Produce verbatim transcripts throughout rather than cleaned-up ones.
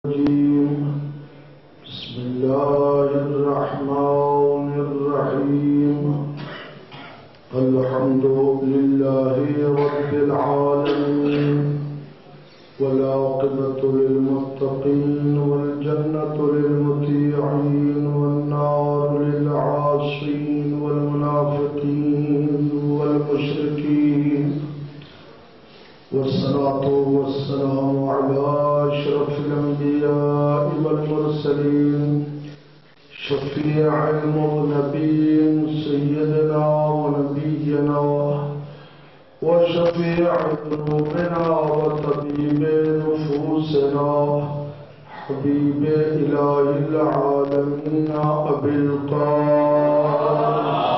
بسم الله الرحمن الرحيم الحمد لله رب العالمين والعاقبة للمتقين والجنة للمطيعين والنار للعاصين والمنافقين والمشركين والصلاة والسلام على أشرف الأنبياء والمرسلين شفيع المذنبين سيدنا ونبينا وشفيع ذنوبنا وطبيب نفوسنا حبيب إله العالمين أبي القاسم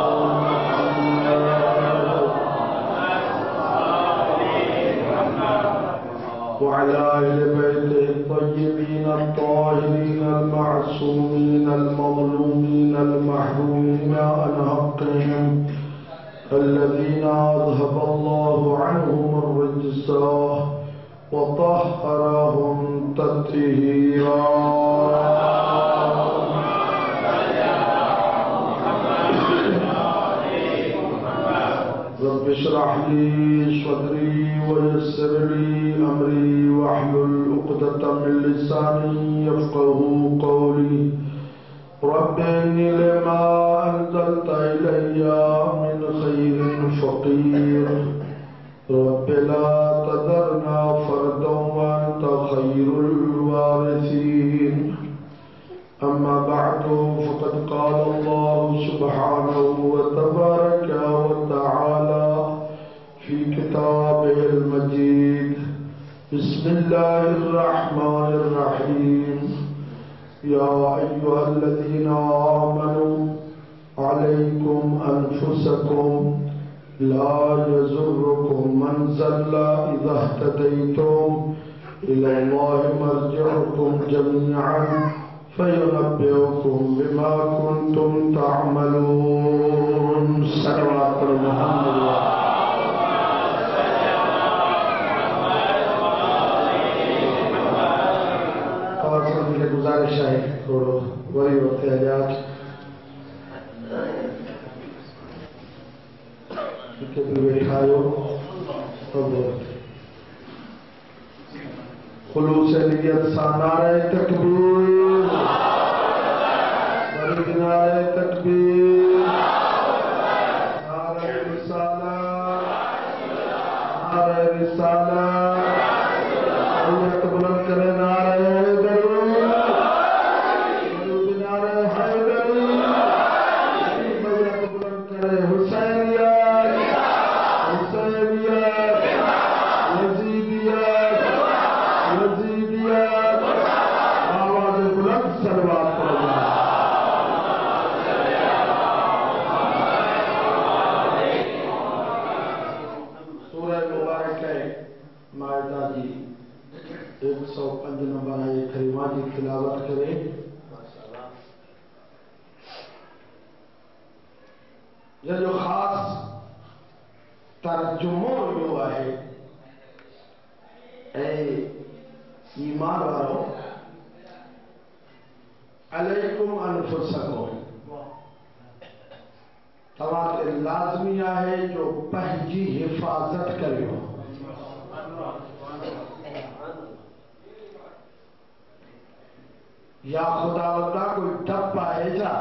وعلى أهل بيته الطيبين الطاهرين المعصومين المظلومين المحرومين عن حقهم الذين أذهب الله عنهم الرجس وطهرهم تطهيرا رب اشرح لي صدري ويسر لي أمري واحلل عقدة من لساني يفقهوا قولي رب إني لما أنزلت إلي من خير فقير رب لا تذرنا فردا وأنت خير الوارثين أما بعد فقد قال الله سبحانه وتبارك وتعالى في كتابه المجيد بسم الله الرحمن الرحيم يا أيها الذين آمنوا عليكم أنفسكم لا يضركم من ضل إذا اهتديتم إلى الله مرجعكم جميعا فينبئكم بما كنتم تعملون صلوات محمد اور سب کے گزارش ہے تھوڑا وہی ہوتے ہیں آج کہ بھی بیٹھائیو خلوص نیت سا نعرہ تکبیر بلد نعرہ تکبیر نعرہ رسالہ نعرہ رسالہ اللہ بلند کرے نعرہ درود درود نعرہ حیدری اللہ بلند کرے حسینیت حسینیت یزیدیت یزیدیت آواز بلند صلوات پڑھنا سورہ مبارک ہے مائدہ جی ایک سو پنج نمبر ہے کریمہ جی تلاوت کریں یہ جو خاص ترجمہ جو ہے اے ایمان والو علیکم انفسکم تمہارے لازمیہ ہے جو پہنجی حفاظت کریو یا خدا وطا کوئی ٹپا ہے جا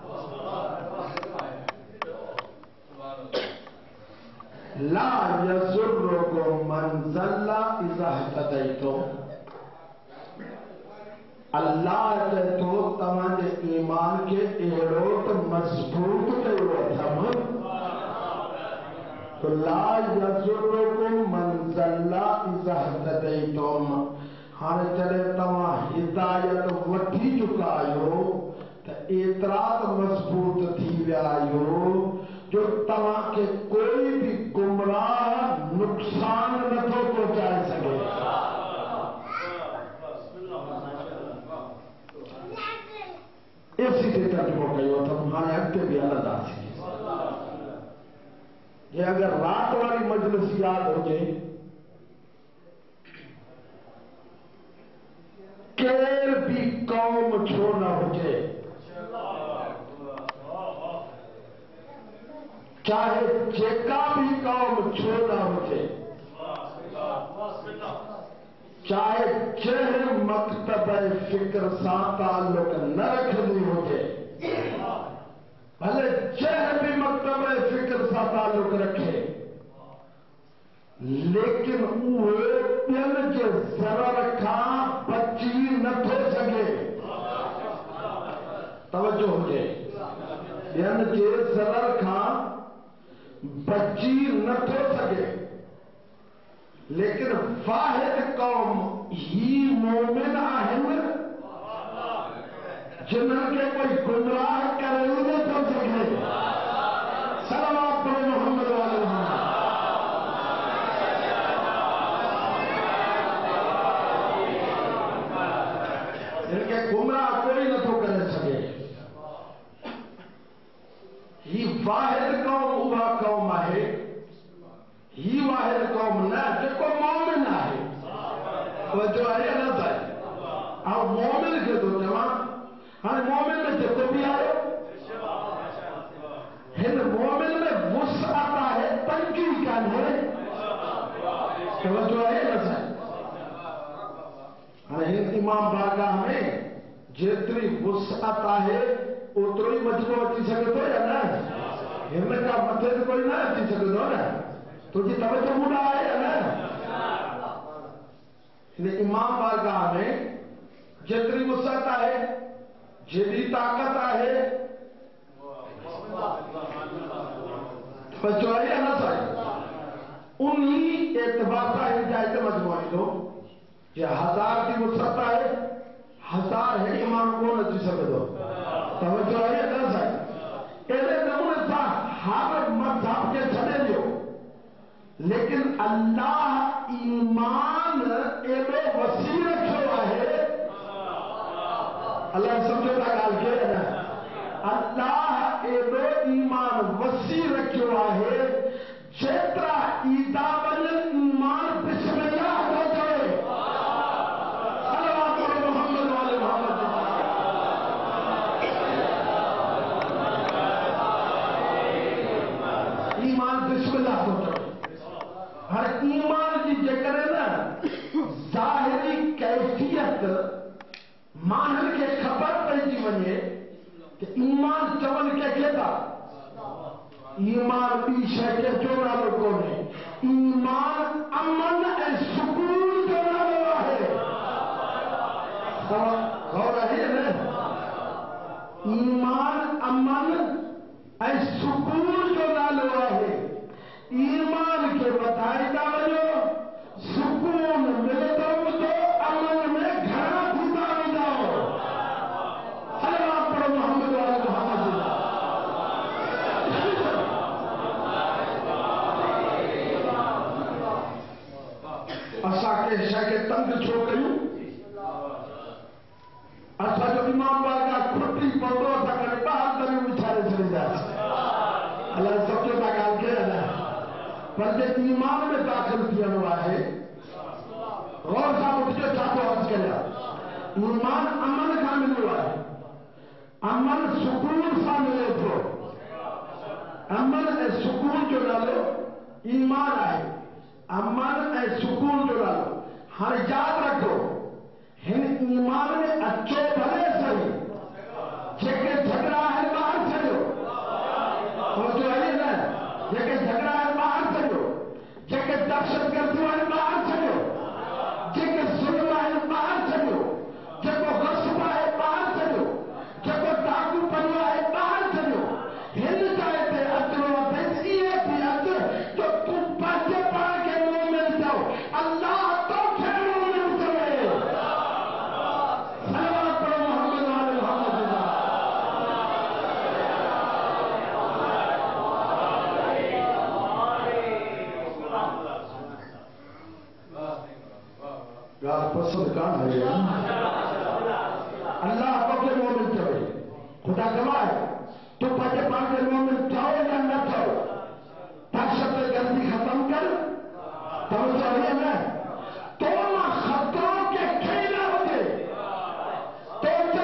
لا یضرکم من ضل اذا اهتدیتم اللہ تے تو تمہارے ایمان کے ایڑوت مضبوط کرو تھم تو لا یضرکم من ضل اذا اهتدیتم ہاں چلے تمہاں ہدایت وٹھی چکایو تو اعتراض مضبوط تھی ویایو جو تمہاں کے کوئی بھی گمراہ نقصان نہ تو پہنچائے سکے اسی سے ترجمہ کہو تمہارے حق کے بھی اللہ دا سکے یہ اگر رات والی مجلس یاد ہو جائے کیل قوم چھو نہ ہوجے، چاہے جیکا بھی قوم چھو نہ ہوجے، چاہے چہر مکتب فکر سا تعلق نہ رکھنی ہوجے، بھلے چہر بھی مکتب فکر سا تعلق رکھے، لیکن اوہ دل کے ضرر کھا بچی نہ تھو سکے، توجہ ہو جائے، دل کے ضرر کھا بچی نہ تھو سکے، لیکن واحد قوم ہی مومن آہن جنہوں کے کوئی گمراہ کرے نہ تو سکے، صلوات پر محمد والے محمد، ان کے گمراہ کوئی نہ تو کرے سکے، ہی واحد قوم ہوا قوم آئے، ہی واحد قوم نہ جکو مومن آئے، وہ جو آئے نہ جائے، آپ مومن کے دو جوان، ہاں مومن میں جکو بھی آئے، ہن مومن میں وسعت آئے، تنگی کا ہے، وہ جو آئے نہ جائے، ہاں ہن امام بارگاہ میں جتری وسعت آئے، اتری مجموع اچھی سکے تو یا نا، ہن کا مطلب کوئی نہ اچھی سکے تو نا، تو جی توجہ مڑا آئے یا نا، امام بارگاہ میں جتری وسعت آئے، جتری طاقت آئے، توجہ آئے یا نہ چاہیے، انہی اعتبار کا ہجایت مجموعی دو، یہ ہزار کی وسعت آئے، ہزار ہے امام کو نہ چی سکے دو، توجہ آئے یا نہ چاہیے، ایلے نمونے سا ہر مذہب کے چھڑے دیو، لیکن اللہ ایمان ایلے وسیع رکھو ہے، اللہ سمجھو تا گال کے ہے اللہ ایلے ایمان وسیع رکھو ہے، جترا ایدہ بن ایمان بسم اللہ ہو جائے، صلوات پر محمد والے محمد، ایمان بسم اللہ ہو جائے، ہر ایمان کی جکر ہے نا ظاہری کیفیت مانن کے خبر پہنچی ونجے کہ ایمان چون کے کہتا ایمان پیشہ کے جو نہ لوگوں نے ایمان امن اے سکون جو نہ لوا ہے، غور ہے نا، ایمان امن اے سکون جو نہ لوا ہے، ایمان کے بتائی دا بجو سکون ملتا تو امن میں گھرا بھوتا بھی جاؤ، صلوات پر محمد والے محمد، اسا کے شاہ کے تنگ چھو گئیوں، اسا جو امام بارگاہ کھٹی پڑھو اسا کرے باہر تری بچھارے چلے جائے، اللہ سب جو تاکال کے ہے پر جب ایمان میں داخل کیا ہوا ہے، غور صاحب اٹھ جو چاہتا عرض کریا، ایمان امن کا مل ہوا ہے، امن سکون سا ملے تو، امن اے سکون جو ڈالو ایمان آئے، امن اے سکون جو ڈالو، ہر یاد رکھو، ہن ایمان میں اچھو بھلے سہی، جیکے جھگڑا ہے باہر چلو، اور جو ہے نا، جیکے جھگڑا ہے باہر چلو، جیکے دہشت گردی ہے باہر چلو، جیکے ظلم ہے باہر چلو، جیکو غصب ہے باہر چلو، جیکو ڈاکو پنوا ہے باہر چلو، ہن جائے اجر و بیت یہ بھی اجر جو تم پاچے پا کے مومن جاؤ، اللہ تو پھر مومن چلے، صلوات پر محمد والے محمد، یار پسند کان ہے اللہ کو کے مومن چلے، خدا گواہ ہے، تو پاچے پا کے مومن جاؤ یا نہ جاؤ، دہشت گردی ختم کر، توجہ ہے نا، تو خطروں کے کھیلے ہوتے، تو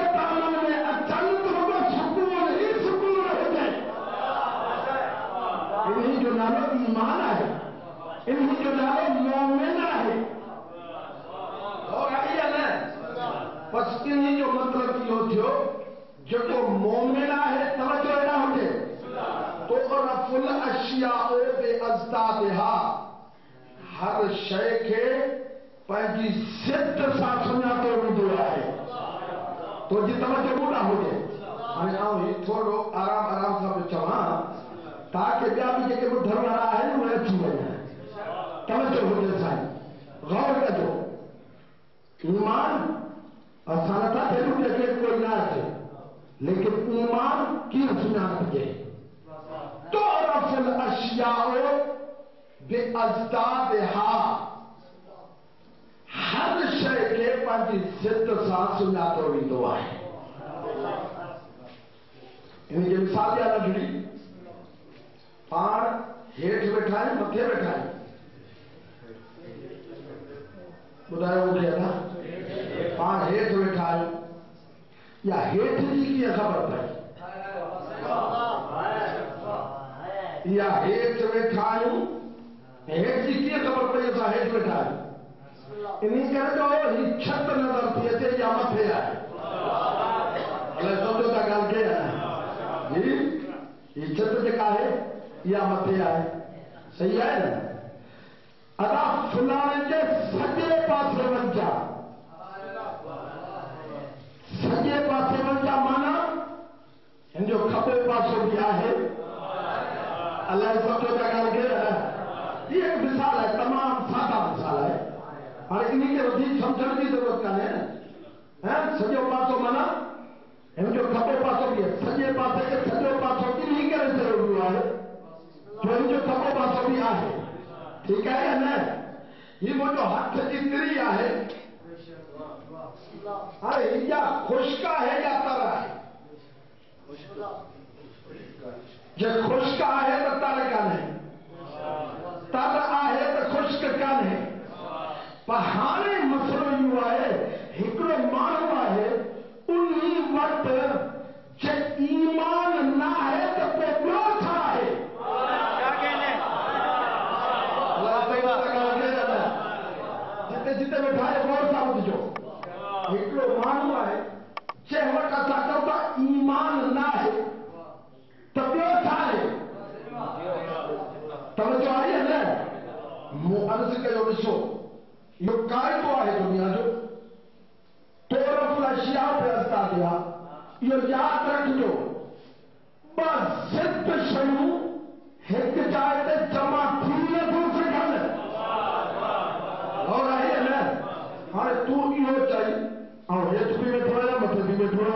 بس انہی جو مطلب کیوں تھو جو مومن ہے توجہ نہ ہوتے تو رف الاشیاء بے ازدادہا ہر شے کے پہنجی ضد سا سنا تو ویندو ہے تو جی توجہ نہ ہوتے ہمیں آؤں ہی تھوڑو آرام آرام سا پہ چوہاں تاکہ بیا بھی جے کہ وہ دھر رہا ہے وہ اچھی وجہ ہے توجہ ہوتے سائیں غور کرو ایمان آسانتا پھر بھی لگے کوئی نہ ہے لیکن ایمان کی بنیاد ہے تعرف الاشیاء بازدادہا ہر شے کے پنجی ضد سا سناتا ویندو ہے انہیں جو مثال دیا نہ جڑی پار ہیٹھ بیٹھائیں متھے بیٹھائیں بتایا وہ کیا تھا پار ہیٹھ بیٹھائیں یا ہیٹھ جی کی خبر پائی یا ہیٹھ بیٹھائیں ہیٹھ جی کی خبر پائی ایسا ہیٹھ بیٹھائیں انہیں کہنے جو ہی چھت نظر تھی اچھے یا متھے آئے اللہ سمجھو تا گال کے ہے جی یہ چھت جکا ہے یا متھے آئے صحیح ہے نا ادا فلانے کے سجے پاسے ونجا سجے پاسے ونجا مانا ان جو کھبے پاسوں بھی آئے اللہ سمجھو تا گال کے ہے یہ ایک مثال ہے تمام سادہ مثال ہے اور انہی کے وزید سمجھن کی ضرورت کا ہے سجے پاسوں مانا ان جو کھبے پاسوں بھی ہے سجے پاسے کے سجے پاسوں کی نہیں کرے ضرور ہوا ہے جو ان جو کھبے پاسوں بھی آئے ٹھیک ہے یا نہیں یہ وہ جو ہاتھ سے جتری آئے ارے یا خشکا ہے یا ترہ ہے جب خشکا ہے تو ترہ کا نہیں ترہ آئے تو خشک کا نہیں پہانے مسئلہ یوں آئے ہکڑے مانو آئے انہی وقت جب ایمان نہ ہے تو پہ کیوں تھا ہے جتے جتے بیٹھائے غور صاحب جو ہکڑے مانو آئے جب وقت ایسا کرتا ایمان نہ ہے تو کیوں تھا ہے توجہ آئی ہے نا مؤنس کے جو نشو یہ قائد ہے دنیا جو تعرف الاشیاء پہ ازدادہا یہ یاد رکھ جو بس ضد شنو ایک جائے تے جمع تھی ہے دوسرے گھر اور آئی ہے نا ہمارے تو ہی ہو چاہیے اور یہ بھی میں تھوڑا مطلب بھی میں تھوڑا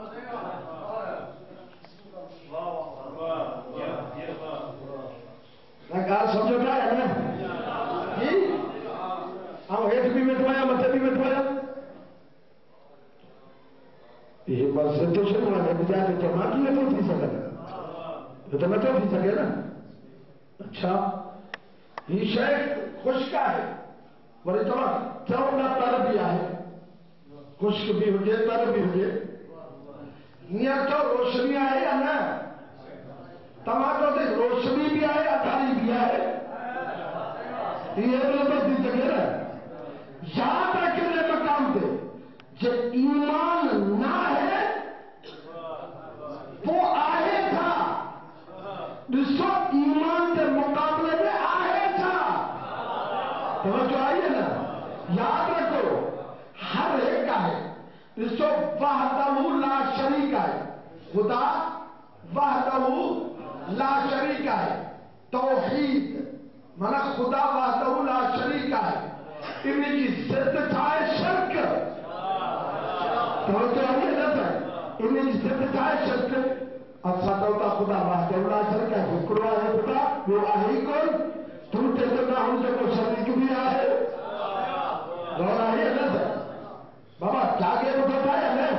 میں کہا سمجھو کیا ہے نا ہم ایک بھی مٹوایا مطلب بھی مٹوایا یہ بات سے تو شروع ہے بجا کے تو ماں کی میں تو تھی سکتا تو میں تو تھی سکے نا اچھا یہ شیخ خشکا ہے بڑی تمام چوڑا تر بھی آئے خشک بھی ہو جائے تر بھی ہو جائے یہ تو روشنی آئے یا نا تمام تو دیکھ روشنی بھی آئے اتھاری بھی آئے یہ تو تھی سکے نا یاد رکھنے مقام پہ جب ایمان نہ ہے وہ آئے تھا جس وقت ایمان کے مقابلے میں آئے تھا توجہ آئی ہے نا یاد رکھو ہر ایک آئے جس وقت وحدہ لا شریک آئے خدا وحدہ لا شریک آئے توحید مانا خدا وحدہ لا شریک آئے انہیں کی ضد تھائے شرک توجہ آئی ہے نا انہیں کی ضد تھائے شرک اب ساتھوتا خدا وحدہ لا شریک ہے حکروا ہے خدا وہ آئی کون تم تیسرنا ہم سے کو شریک بھی آئے اور آئی ہے نا بابا جاگے بتا ہے نا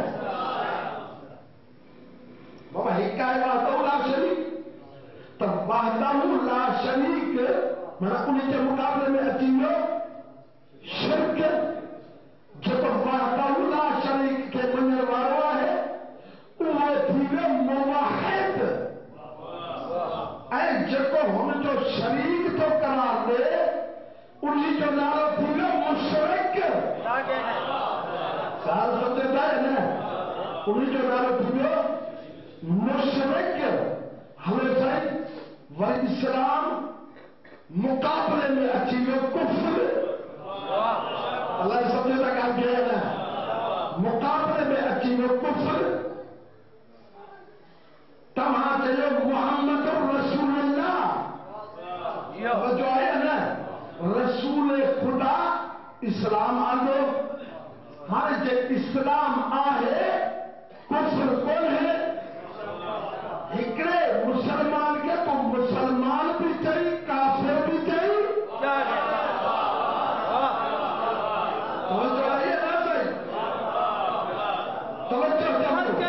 بابا حکا ہے وحدہ لا شریک تب وحدہ لا شریک میں انہیں کے مقابلے میں عجیب شرک جب وحدہ لا شریک کے منر واروا ہے وہ تھیوے موحد اے جکو ہم جو شریک تو قرار دے انہی جو نارا تھیوے مشرک سال سمجھے ہے نا انہیں جو نارو تھیو مشرک ہمیں صحیح و اسلام مقابلے میں اچھی میں کفر اللہ سمجھے تھا کام کیا ہے نا مقابلے میں اچھی میں کفر تمہاں چلے محمد رسول اللہ وہ جو ہے نا رسول خدا اسلام آلو ہر جے اسلام آئے کفر کون ہے ہکڑے مسلمان کے تو مسلمان بھی چاہیے کافر بھی چاہیے توجہ آئیے نا صحیح توجہ جمعو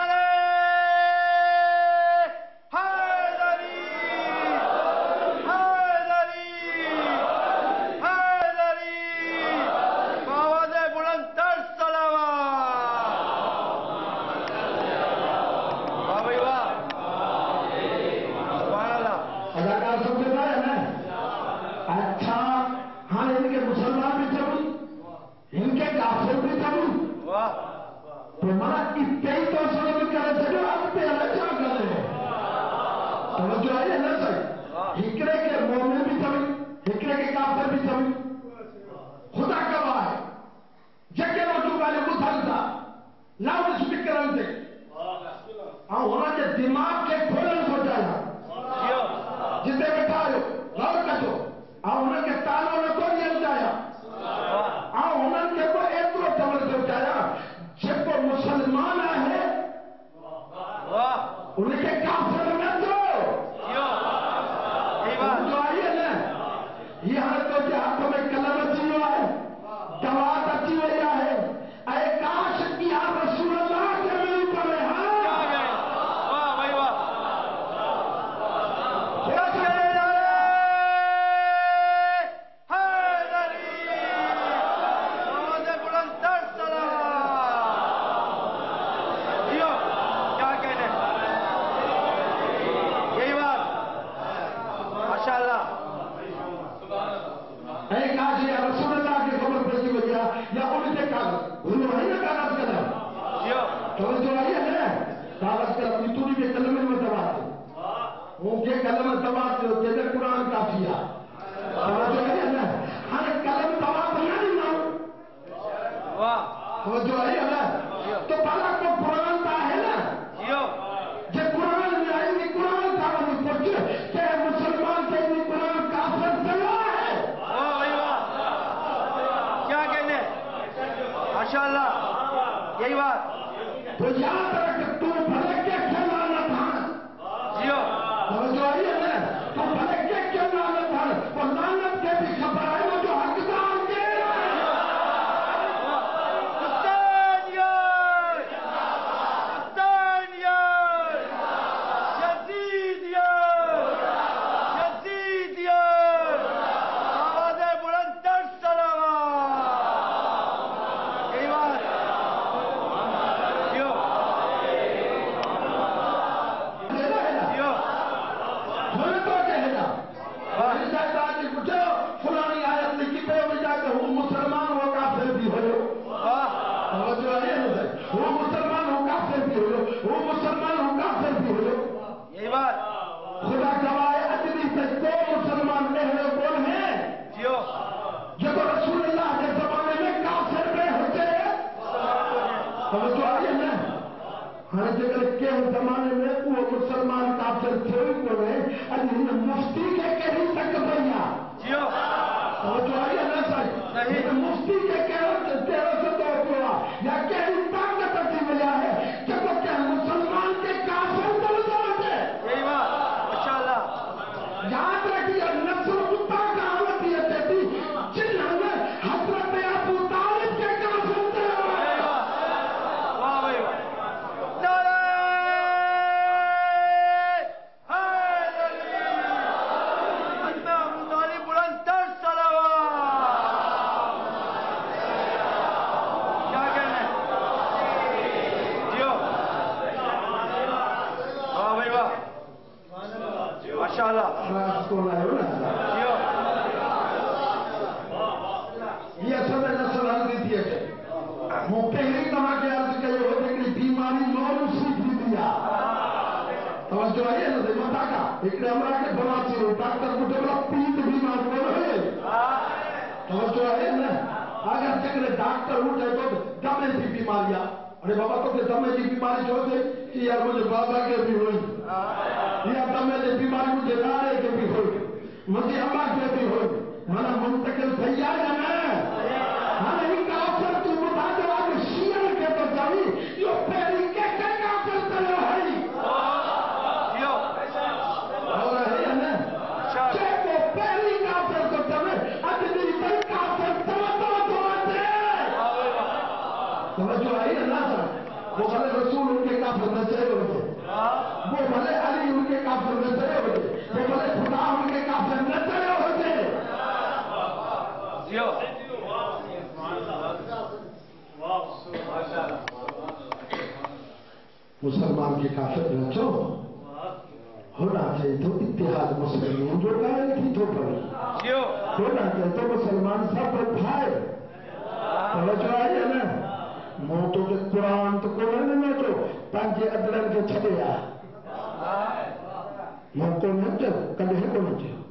دماغ کے کھولن سوچایا جتے بیٹھا ہو لوڑ کچو آؤ انہوں کے تالوں نے تو نہیں جایا آؤ انہوں کے کو ایترو تمر سوچایا جب کو مسلمان آئے انہیں کے کافر میں دو جو آئیے نا یہ ہر تو کے ہاتھوں میں کلم اچھی ہوا ہے دوات اچھی ہوئی ہے اے کاش کیا رسول اللہ کے مل پڑے ہاں کلم دبات جو جیسے قرآن کافی ہے جو ہے نا ہر کلم دبات نہیں نا جو ہے نا تو پہلا کو قرآن کا ہے نا جو قرآن میں آئے گی قرآن کا نہیں پوچھے کہ مسلمان سے بھی قرآن کافر چلا ہے کیا کہنے ماشاءاللہ یہی بات تو یاد رکھ تو بھلے کے کھلانا تھا جو آئیے نا تو بھلے کے کیوں لانت ہے اور لانت کے بھی خبر ہے وہ جو حقدار کے حسینیت حسینیت یزیدیت یزیدیت آواز بلند تر صلوات یہی بات کیوں فلانی آیت لکھی پہ ہو جائے کہ وہ مسلمان ہو کافر بھی ہو وہ مسلمان ہو کافر بھی ہو وہ مسلمان ہو کافر بھی ہو یہی بات خدا گواہ اجلی سے دو مسلمان اہل کون ہیں جب رسول اللہ کے زمانے میں کافر میں ہوتے توجہ آئیے نا ہر جگہ کے زمانے میں وہ مسلمان کافر تھے کو ہے اجلی مفتی کے کہیں تک بھیا توجہ آئیے نا صحیح مفتی کے کہہ تیرہ سے دو ہوا یا کہیں طاقت اچھی وجہ ہے کہ وہ کہ مسلمان کے کافر دل جاتے یہی بات ماشاءاللہ یاد رکھیے نصر کتا کا حالت یہ تھی جنہوں نے حضرت ابو طالب کے کافر دے واہ بھائی یہ اصل میں نسل حل دیتی ہے وہ پہلے ایک نے ہمارا کے بناتی ہو ڈاکٹر کو جب پیٹ بیمار ہو رہے توجہ ہے نا اگر جگہ ڈاکٹر اٹھے تو دمے کی بیماریاں ارے بابا تو کہ دمے کی بیماری جو ہے کہ یار مجھے بابا کے بھی ہوئی یا دمے کی بیماری مجھے نارے کے بھی ہوئی مجھے اماں کے بھی ہوئی مانا منتقل تیار ہے نا ہاں ان کا افر تو بتا دو آگے شیعہ کے تو جاوی یہ پہلی کے کے کافر تلو ہے اور ہے نا چھے کو پہلی کافر تو جاوی اجلی بل کافر تلو تلو تو آتے توجہ آئی ہے نا وہ بھلے رسول ان کے کافر نہ چاہے ہوتے وہ بھلے علی ان کے کافر نہ چاہے ہوتے وہ بھلے خدا ان کے کافر نہ چاہے ہوتے مسلمان کے کافر نہ چو ہونا چاہیے تو اتحاد مسلمین جو لائے تھی تو پڑی ہونا چاہیے تو مسلمان سب بھائی توجہ آئی ہے نا موتوں کے قرآن تو قرآن میں تو پانچے ادرن کے چھڑے آ موتوں میں جو کدھے کو نہیں جو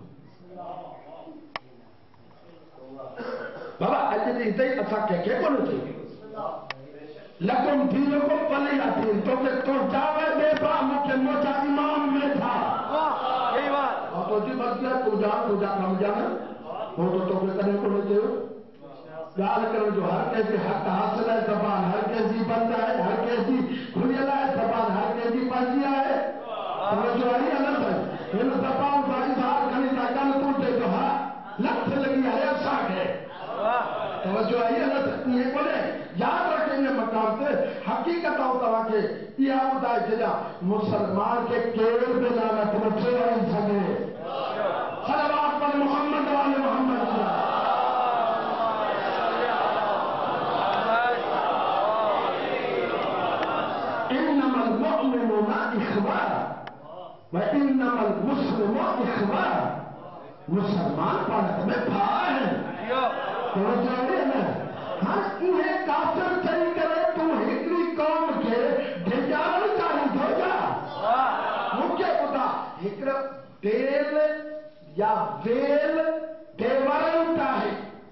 بابا اجلی دے اتھا کہہ کے کو نہیں جو لکم دینکم پلی آتی تو کہ تو جاوے بے با مکہ موچا امام میں تھا اور تو جی بس کیا تو جا تو جا کم جانا وہ تو تو کہ کدھے کو نہیں جو گال کرو جو ہر کیسی حق حاصل ہے زبان ہر کیسی بندہ ہے ہر کیسی کھلیلا ہے زبان ہر کیسی بازیا ہے توجہ آئی اللہ سے ان زبان کا اظہار کرنی تا گل پوچھے جو ہاں لکھ لگی ہے ساکھ ہے توجہ آئی اللہ سے یہ بولے یاد رکھیں گے مقام سے حقیقت ہوتا ہوا کہ یہ ہوتا ہے جدا مسلمان کے کیڑ پہ جانا تمہیں آئی سکے صلوات پر محمد والے محمد صلی انما المؤمنون اخوان وانما المسلمون اخوان مسلمان پڑھتے میں بھائی ہیں تو جانے نا ہاں انہیں کافر چاہی کرے تو ہکری قوم کے بھیجار چاہی دو جا مکہ پتا ہکر بیل یا ویل دیورن چاہے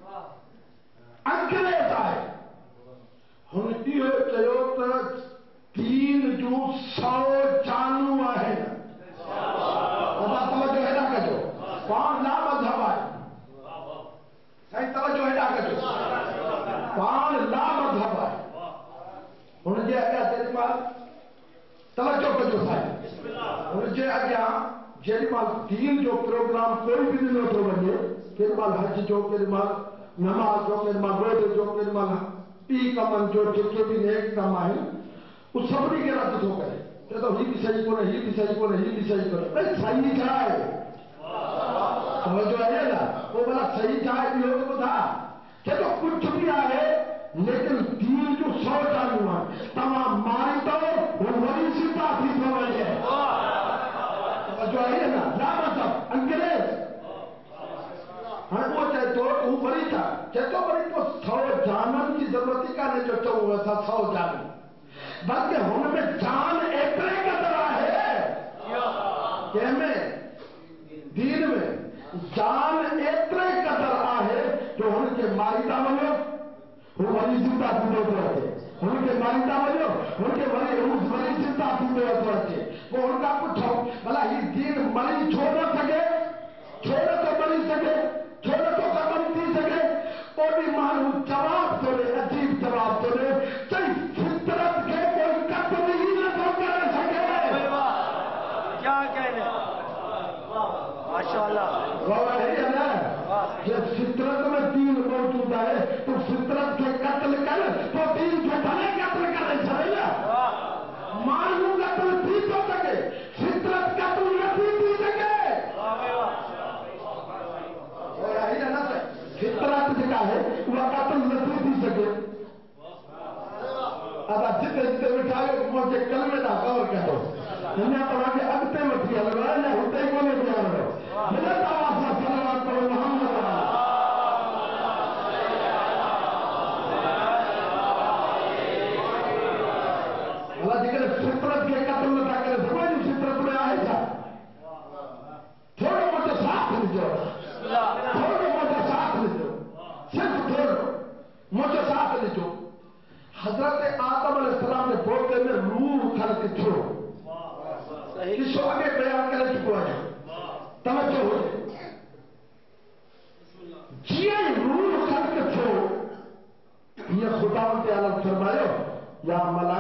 انگریز آئے ہن یہ چاہو تو تین جو سو جانو آئے بابا توجہ ہے نا کجو کون لا مذہب آئے صحیح توجہ ہے نا کجو کون لا مذہب آئے انہیں جے اگیا جیلی مال توجہ کجو صحیح انہیں جے اگیا جیلی مال دین جو پروگرام کوئی بھی نہیں ہوتا بنیے کہ مال حج جو کہ مال نماز جو کہ مال روزے جو کہ مال پی کمن جو جکے بھی نیک کمائیں وہ سبری کے رات ہو گئے کہ تو ہی بھی صحیح کو نہیں ہی بھی صحیح کو نہیں ہی بھی صحیح کو نہیں صحیح جائے توجہ ہے نا وہ بلا صحیح جائے بھی ہو تو تھا کہ تو کچھ بھی آئے لیکن دین جو سو جانو ہے تمام ماری تو وہ وہی سی بات ہی سمجھ ہے توجہ ہے نا لا مطلب انگریز ہاں وہ چاہے تو وہ بڑی تھا چاہے تو بڑی تو سو جانن کی ضرورت ہی کا نہیں جو چاہو ہوا تھا سو جانن بلکہ ہم میں جان ایترے قدر ہے کہ میں دین میں جان ایترے قدر ہے جو ہم کے مائدہ بنو وہ ولی زندہ دیدے ہوتے رہتے ہم کے مائدہ بنو ہم کے ولی روز ولی زندہ دیدے ہوتے رہتے وہ ان کا پوچھو بلا یہ دین ملی چھوڑ نہ سکے چھوڑے تو ملی سکے چھوڑے تو قدم دی سکے اور بھی معلوم جواب تو لے عجیب جواب تو لے چاہی فطرت کے کوئی قتل ہی نہ تو کر سکے کیا کہنے ماشاءاللہ غور ہے نا جب فطرت میں دین موجود ہے تو فطرت کے قتل کر تو دین کے بھلے قتل کرے چاہیے معلوم قتل بھی تو سکے فطرت قتل نہیں بھی سکے اور ہے نا فطرت جگہ ہے وہ قتل نہیں بھی سکے اب جتے جتے بٹھائے مجھے کلمے دا غور کرو دنیا تو آگے اگتے مٹھی الوائے نہ ہوتے ہی بولے دیا رہو ملت آواز صلوات پر محمد اللہ جی کہ فطرت کے قتل نہ کرے سمجھ فطرت میں آئے تھا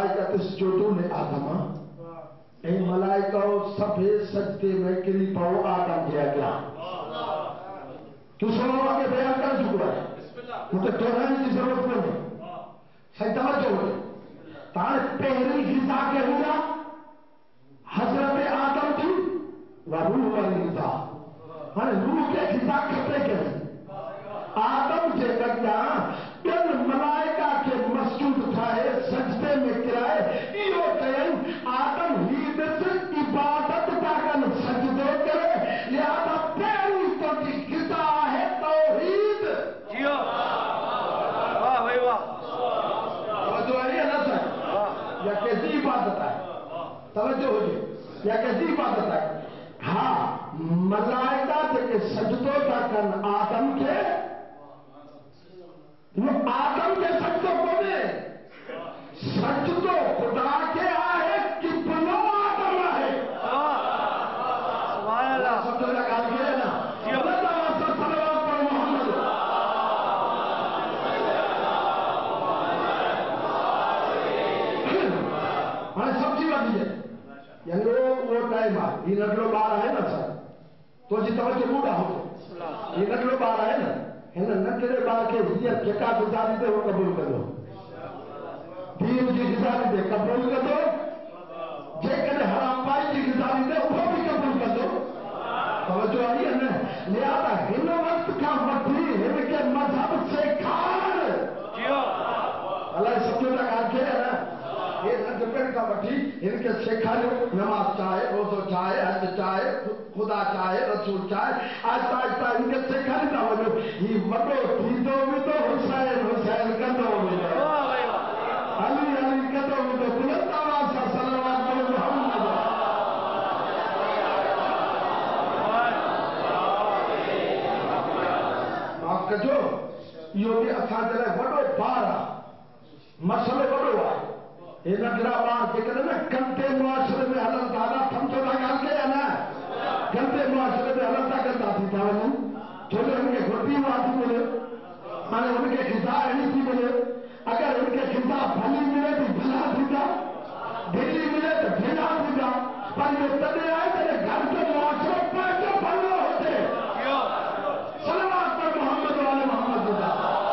ملائکہ تسجدو لے آدم اے ملائکہ سبھے سجدے میں کری پاؤ آدم گیا گیا تو سنو آگے بیان کر چکا ہے مجھے دہرانے کی ضرورت نہیں صحیح توجہ ہوئے تانے پہلی غذا کے ہوا حضرت آدم تھی وہ روح والی غذا ہاں روح کے غذا کھپے کے آدم سے لگنا بن ملائکہ کے مسجود تھائے سجدے میں کرائے یہ کہیں آدم ہی میں عبادت تاکن سجدے کرے لہذا پہلی تو کی غذا ہے توحید جیو واہ بھائی واہ توجہ ہے نا سر یا کیسی عبادت ہے توجہ ہو جی یا کیسی عبادت ہے ہاں ملائکہ کے سجدوں تاکن آدم کے وہ آدم کے سجدوں کو دے سجدوں خدا کے آئے کہ بلو آدم آئے سبحان اللہ سجدوں کا کام کیا ہے نا اللہ تعالیٰ صلوات پر محمد ہمیں سب چیز آتی ہے یعنی وہ ٹائم آئے یہ نکلو بار آئے نا سر تو جی توجہ بوڑھا ہو یہ نکلو بار آئے نا انہیں نکلے بار کے حضیت جکا گزاری دے وہ قبول کر دو دین کی گزاری دے قبول کر دو جے کنے حرام پائی کی گزاری دے وہ بھی قبول کر دو توجہ آئی ہے نا لہذا ہن وقت کا وقتی ہن کے مذہب سے کھار اللہ سمجھو تک آج ہے نا یہ نجبر کا وقتی ان کے سکھانے نماز چاہے روزہ چاہے حج چاہے خدا چاہے رسول چاہے آہستہ آہستہ ان کے سکھانے کا وجہ یہ وڈو تھیدو بھی تو حسین حسین کدو بھی تو علی علی کدو بھی تو بلند آواز سے صلوات پر محمد آپ کا جو یہ بھی اساں جلے وڈو بارا مسئلے وڈو آئے یہ نگرہ بار کے کرنے میں گنتے معاشرے میں حضرت دادا سمجھو نہ گل کے ہے نا گنتے معاشرے میں حضرت دادا کرتا تھی تھا وہ چھوٹے ان کے گھٹی واتی ملے ہمیں ان کے خزاں نہیں تھی ملے اگر ان کے خزاں بھلی ملے تو بھلا دیتا بھلی ملے تو بھلا دیتا پر یہ تبے آئے تیرے گھر کے معاشرے پر جو بھلو ہوتے صلوات پر محمد والے محمد دیتا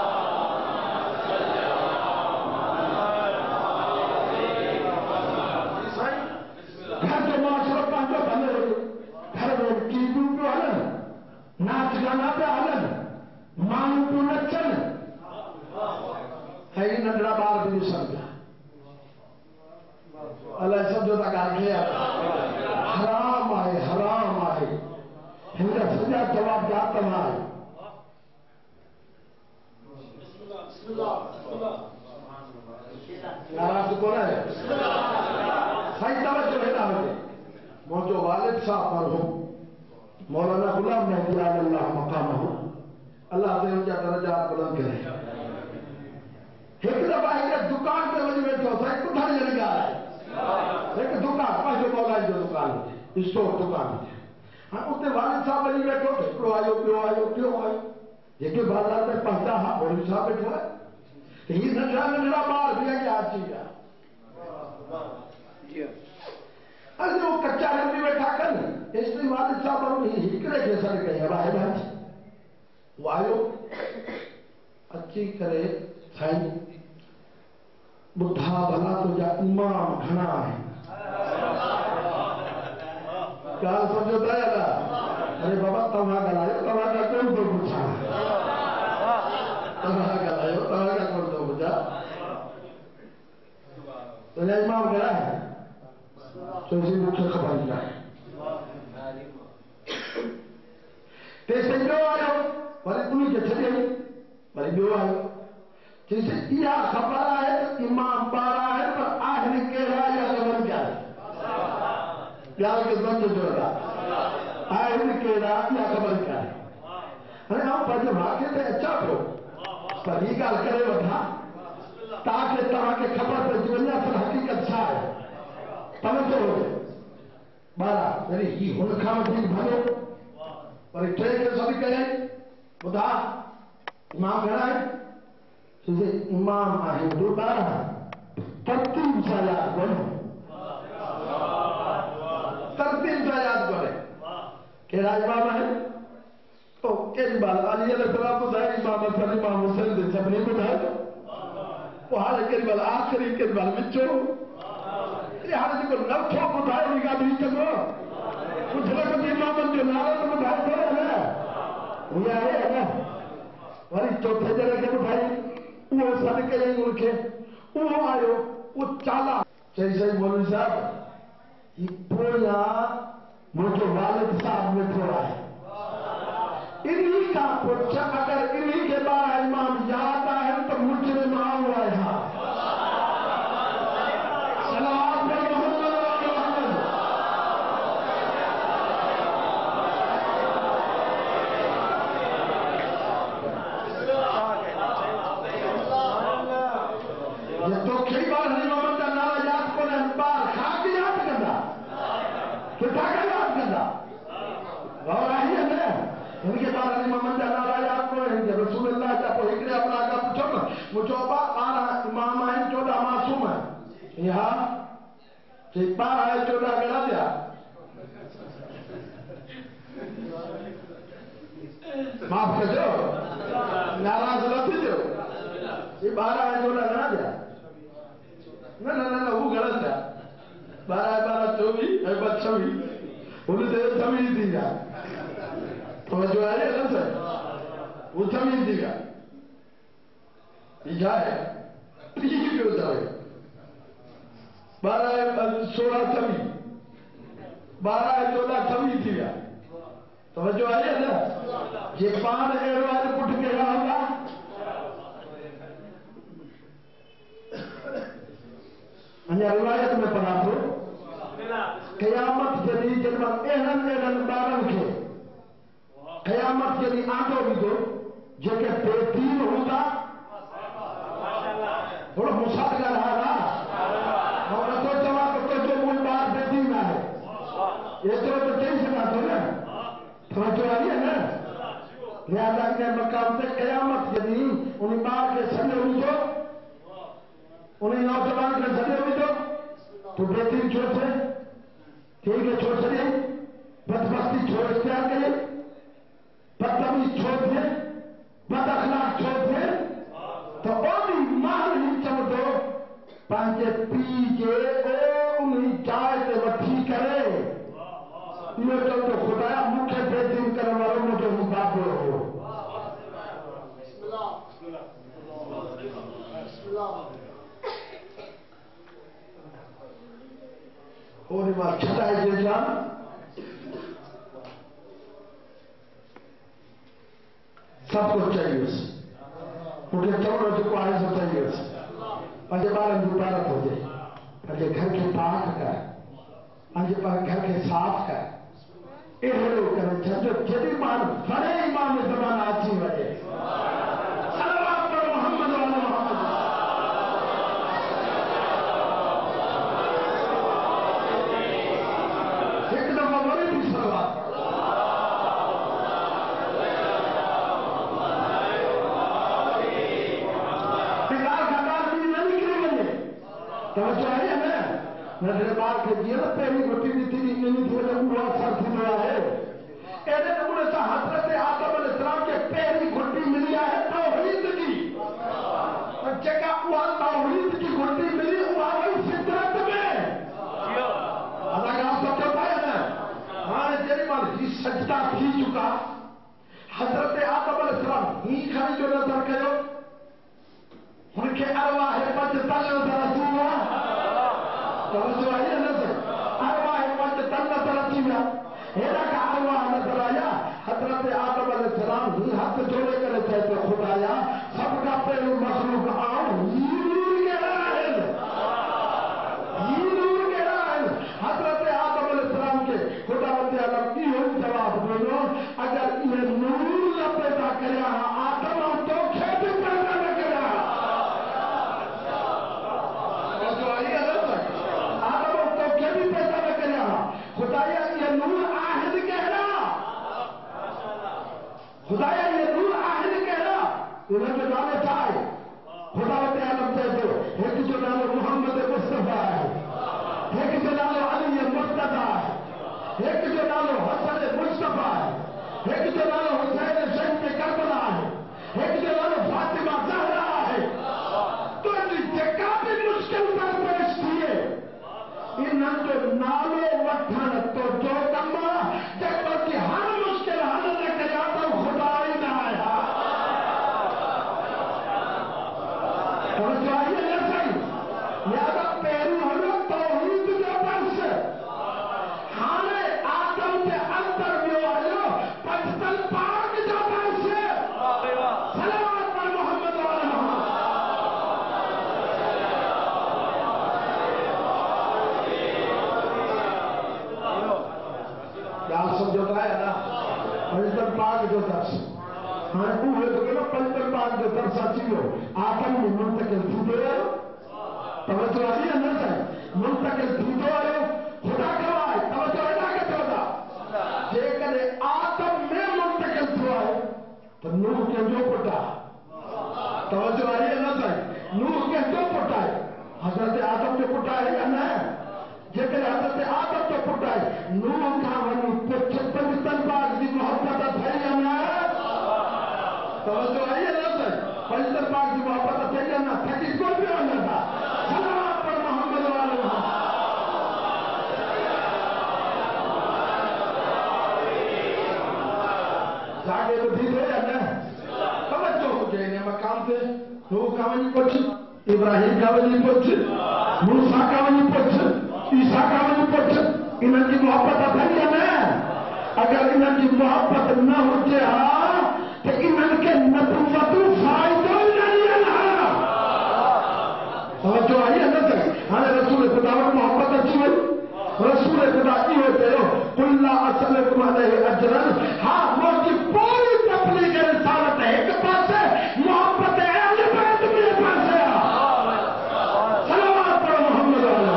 ناچ گانا پہ آلن مان کو نچن ہے یہ نگڑا بار بھی سمجھا اللہ سمجھو تک آگے حرام آئے حرام آئے ہمیں سجا جواب جاتا آئے ناراض کو رہے صحیح توجہ ہے نا مجھے والد صاحب مرحوم مولانا غلام مہدی علی اللہ مقامہ ہو اللہ دے ان کا درجات بلند کرے ایک دفعہ ایک دکان پہ وجہ بیٹھے ہوتا ہے کتھا نہیں لگا رہا ہے ایک دکان پہلے مولا جو دکان ہوتی اسٹور دکان ہوتی ہاں اتنے والد صاحب وجہ بیٹھے ہوتے کیوں آئیو کیوں آئیو کیوں آئیو یہ کہ بازار میں پہنچا ہاں مولی صاحب بیٹھا ہے کہ یہ نجرہ نجرہ بار دیا کہ آج چیز ہے ارے وہ کچا رنگی بیٹھا کر اس نے والد صاحب اور ہکڑے جیسا نکلے ہیں باہر بھائی وہ آئیو اچھی کرے سائن بدھا بھلا تو جا امام گھنا ہے کیا سمجھتا ہے گا ارے بابا تمہا گلائیو تمہا کا کون تو پوچھا تمہا گلائیو تمہا کا کون تو پوچھا تو جا امام گھنا ہے تو اسی مجھے خبر جائے تیسے جو آئے بھائی انہی کے چھتے ہیں بھائی جو آئے جیسے یہ خبر آئے تو امام بارا ہے پر آخری کے رہا یا خبر کیا ہے پیار کے سمجھے جو رہا آخری کے رہا یا خبر کیا ہے ارے ہم پر جو بھاگے تھے اچھا تو پر یہ گال کرے وٹھا تاکہ طرح کے خبر پر دنیا پر حقیقت چھا ہے توجہ ہو گئے بارہ یعنی یہ ہن کھا ٹھیک بھلو اور ایک ٹرین کے سبھی کہیں خدا امام گھر آئے سوچے امام آئے دو بارہ ترتیب سے یاد کرو، ترتیب سے یاد کرے کہ امام ہے تو کئی بار علی علیہ السلام بدھائے امام حسن امام حسین دے سب نہیں بدھائے وہ حال کئی بار آخری کئی بار بچو یہ حال جی کو نفٹھو بدھائے نہیں گا بھی چکو کچھ لگت امام جو نارد بدھائے تو ہے وہ آئے ہے نا وری چوتھے جگہ کے بدھائی وہ سن کے یہ ملکے وہ آئے وہ چالا چاہیے صحیح مولوی صاحب یہ پویا مجھے والد صاحب میں تھوڑا ہے انہی کا پوچھا اگر انہی کے بعد امام یاد آئے تو مجھے ماں ہوا ہے ہاں صلوات پر محمد و محمد یہ تو کئی بار نہیں محمد کا نارا یاد کو نے بار خاک یاد کرنا کتا کا یاد کرنا اور آئی ہے نا ان کے بعد علی محمد جانا رہا یاد کو رہیں گے رسول اللہ جب وہ ہکرے اپنا آگا پوچھو نا مجھو با آرہ امام آئین چودہ معصوم ہے یہاں کہ بار آئے چودہ گڑا دیا معاف کر جو ناراض لفظ جو یہ بار آئے چودہ گڑا دیا نا نا نا وہ گڑا دیا بار آئے بارہ چوبی اے بچہ بھی انہیں سے تمیز دی جا تو جو آئے ہے نا وہ تمیز دی گا یہ جائے تیجی کیوں جائے بارہ سولہ تمیز بارہ چودہ تمیز دی گا تو جو آئے ہے نا یہ پان ایرو آئے پٹھ کے رہا ہوگا انہیں روایت میں پڑھا تو قیامت جدی جنب اہن اہن بارن کے قیامت جدی آنٹو بھی دو جو کہ بے دین ہوتا تھوڑا مشاہد کا رہا رہا اور تو جواب تو جو مول بار بے دین ہے یہ تو تو کہیں سے بات ہو نا تھوڑا جو آئی ہے نا لہذا انہیں مقام سے قیامت جدی انہیں بار کے سنے ہوئی جو انہیں نوجوان کے سنے ہوئی جو تو بے دین چھوڑ سے ٹھیک ہے چھوڑ سکے بدبختی چھوڑ اختیار کرے بدتمیز چھوڑ دے بد اخلاق چھوڑ دے تو انہی مال ہی چم دو پانچے پی کے انہی جائے تے وٹھی کرے یہ چم تو خدایا مکھے بے دین کرنے والوں مجھے مقابل ہو بسم اللہ بسم اللہ اور یہ بات چھتا ہے جی جان سب کچھ چاہیے اس مجھے چوڑوں جو کو آئے سب چاہیے اس پانچے بارے مبارک ہو جائے پانچے گھر کے پاک کر پانچے پاک گھر کے صاف کر اے ہلو کرے جو جدی مان بڑے امام زمان آتی وجہ صلوات پر محمد و محمد توجہ ہے نا نظر بار کے دیئے نا پہلی گھٹی بھی تھی نہیں تھی وجہ پورا سر تھی ملا ہے ایسے نمونے سا حضرت آدم علیہ السلام کے پہلی گھٹی ملی ہے توحید کی اور جگہ وہ توحید کی گھٹی ملی وہ آئی فطرت میں اللہ کا آپ سب چلتا ہے نا ہاں جیری مال ہی سجدہ تھی چکا حضرت آدم علیہ السلام ہی کھائی جو نظر کرو ان کے ارواح پچ تل نظر رسولہ توجہ آئی ہے نظر ارواح پچ تل نظر رسولہ ایرہ کا ارواح نظر آیا حضرت آدم علیہ السلام ہی ہاتھ جوڑے کرے کہتے خدایا سب کا پہلو مخلوق آؤ یہ نور کے راہل یہ نور کے راہل حضرت آدم علیہ السلام کے خدا وطی عالم کی ہو جواب بولو اگر یہ نور نہ پیدا کریا آدم ہم تو کھیت پیدا نہ کریا خدایا یہ نور آہد کہہ رہا خدایا یہ نور آہد کہہ رہا انہیں جو نامے چاہے خدا و تعالی کہتے ایک جو نام محمد مصطفیٰ ہے، ایک جو نالو حسین شہید کربلا ہے، ایک جو نالو فاطمہ زہرا ہے. تو جکا بھی مشکل پر پیش کیے انہاں جو نالو وٹھن تو جو کما جب کہ ہر مشکل حل نہ کریا تو خدا ہی نہ آیا. اور جو آئیے نہ صحیح لہذا پہلو ہمیں توحید جو درس ہانے آدم کے اندر جو آئیو پچھتن پاک جو درس سلامات پر محمد و علیہ کیا سمجھوتا ہے نا پچھتن پاک جو درس ہاں اوہ تو کہ نا پچھتن پاک جو درس آچی ہو آدم میں منتقل تھوڑے توجہ آئی ہے نہ سائیں منتقل تھوڑے آئے خدا گواہ توجہ ہے نا کہ چودا جے کرے آدم میں منتقل تھوڑے آئے تو نوح کے جو پٹا توجہ آئی ہے نہ سائیں نوح کے جو پٹا ہے حضرت آدم کے پٹا ہے یا نہ جے کرے حضرت آدم کے پٹا ہے نوح کا ونی پچھتن تن باغ دی محبت ہے یا نہ توجہ آئی ہے نہ سائیں پچھتن باغ دی محبت ہے یا نہ تھکی کوئی بھی آنا تھا سلام پر محمد والے جاگے تو بھی دے جانا توجہ ہو گئے نے مقام سے نوح کا ونی پچھ ابراہیم کا ونی پچھ موسیٰ کا ونی پچھ عیسیٰ کا ونی پچھ انہاں کی محبت ہے یا نہ اگر انہاں کی محبت نہ ہو جائے تو انہاں کے نبوت فائدہ نہیں ہے. توجہ آئی ہے نہ تک ہاں رسول خدا و محبت اچھی ہوئی رسول خدا کی ہوتے ہو قل لا اسألکم علیہ اجرا ہاں وہ کی پوری تبلیغ رسالت ہے ایک پاس ہے محبت ہے اہل بیت بھی ایک پاس ہے. صلوات پر محمد علیہ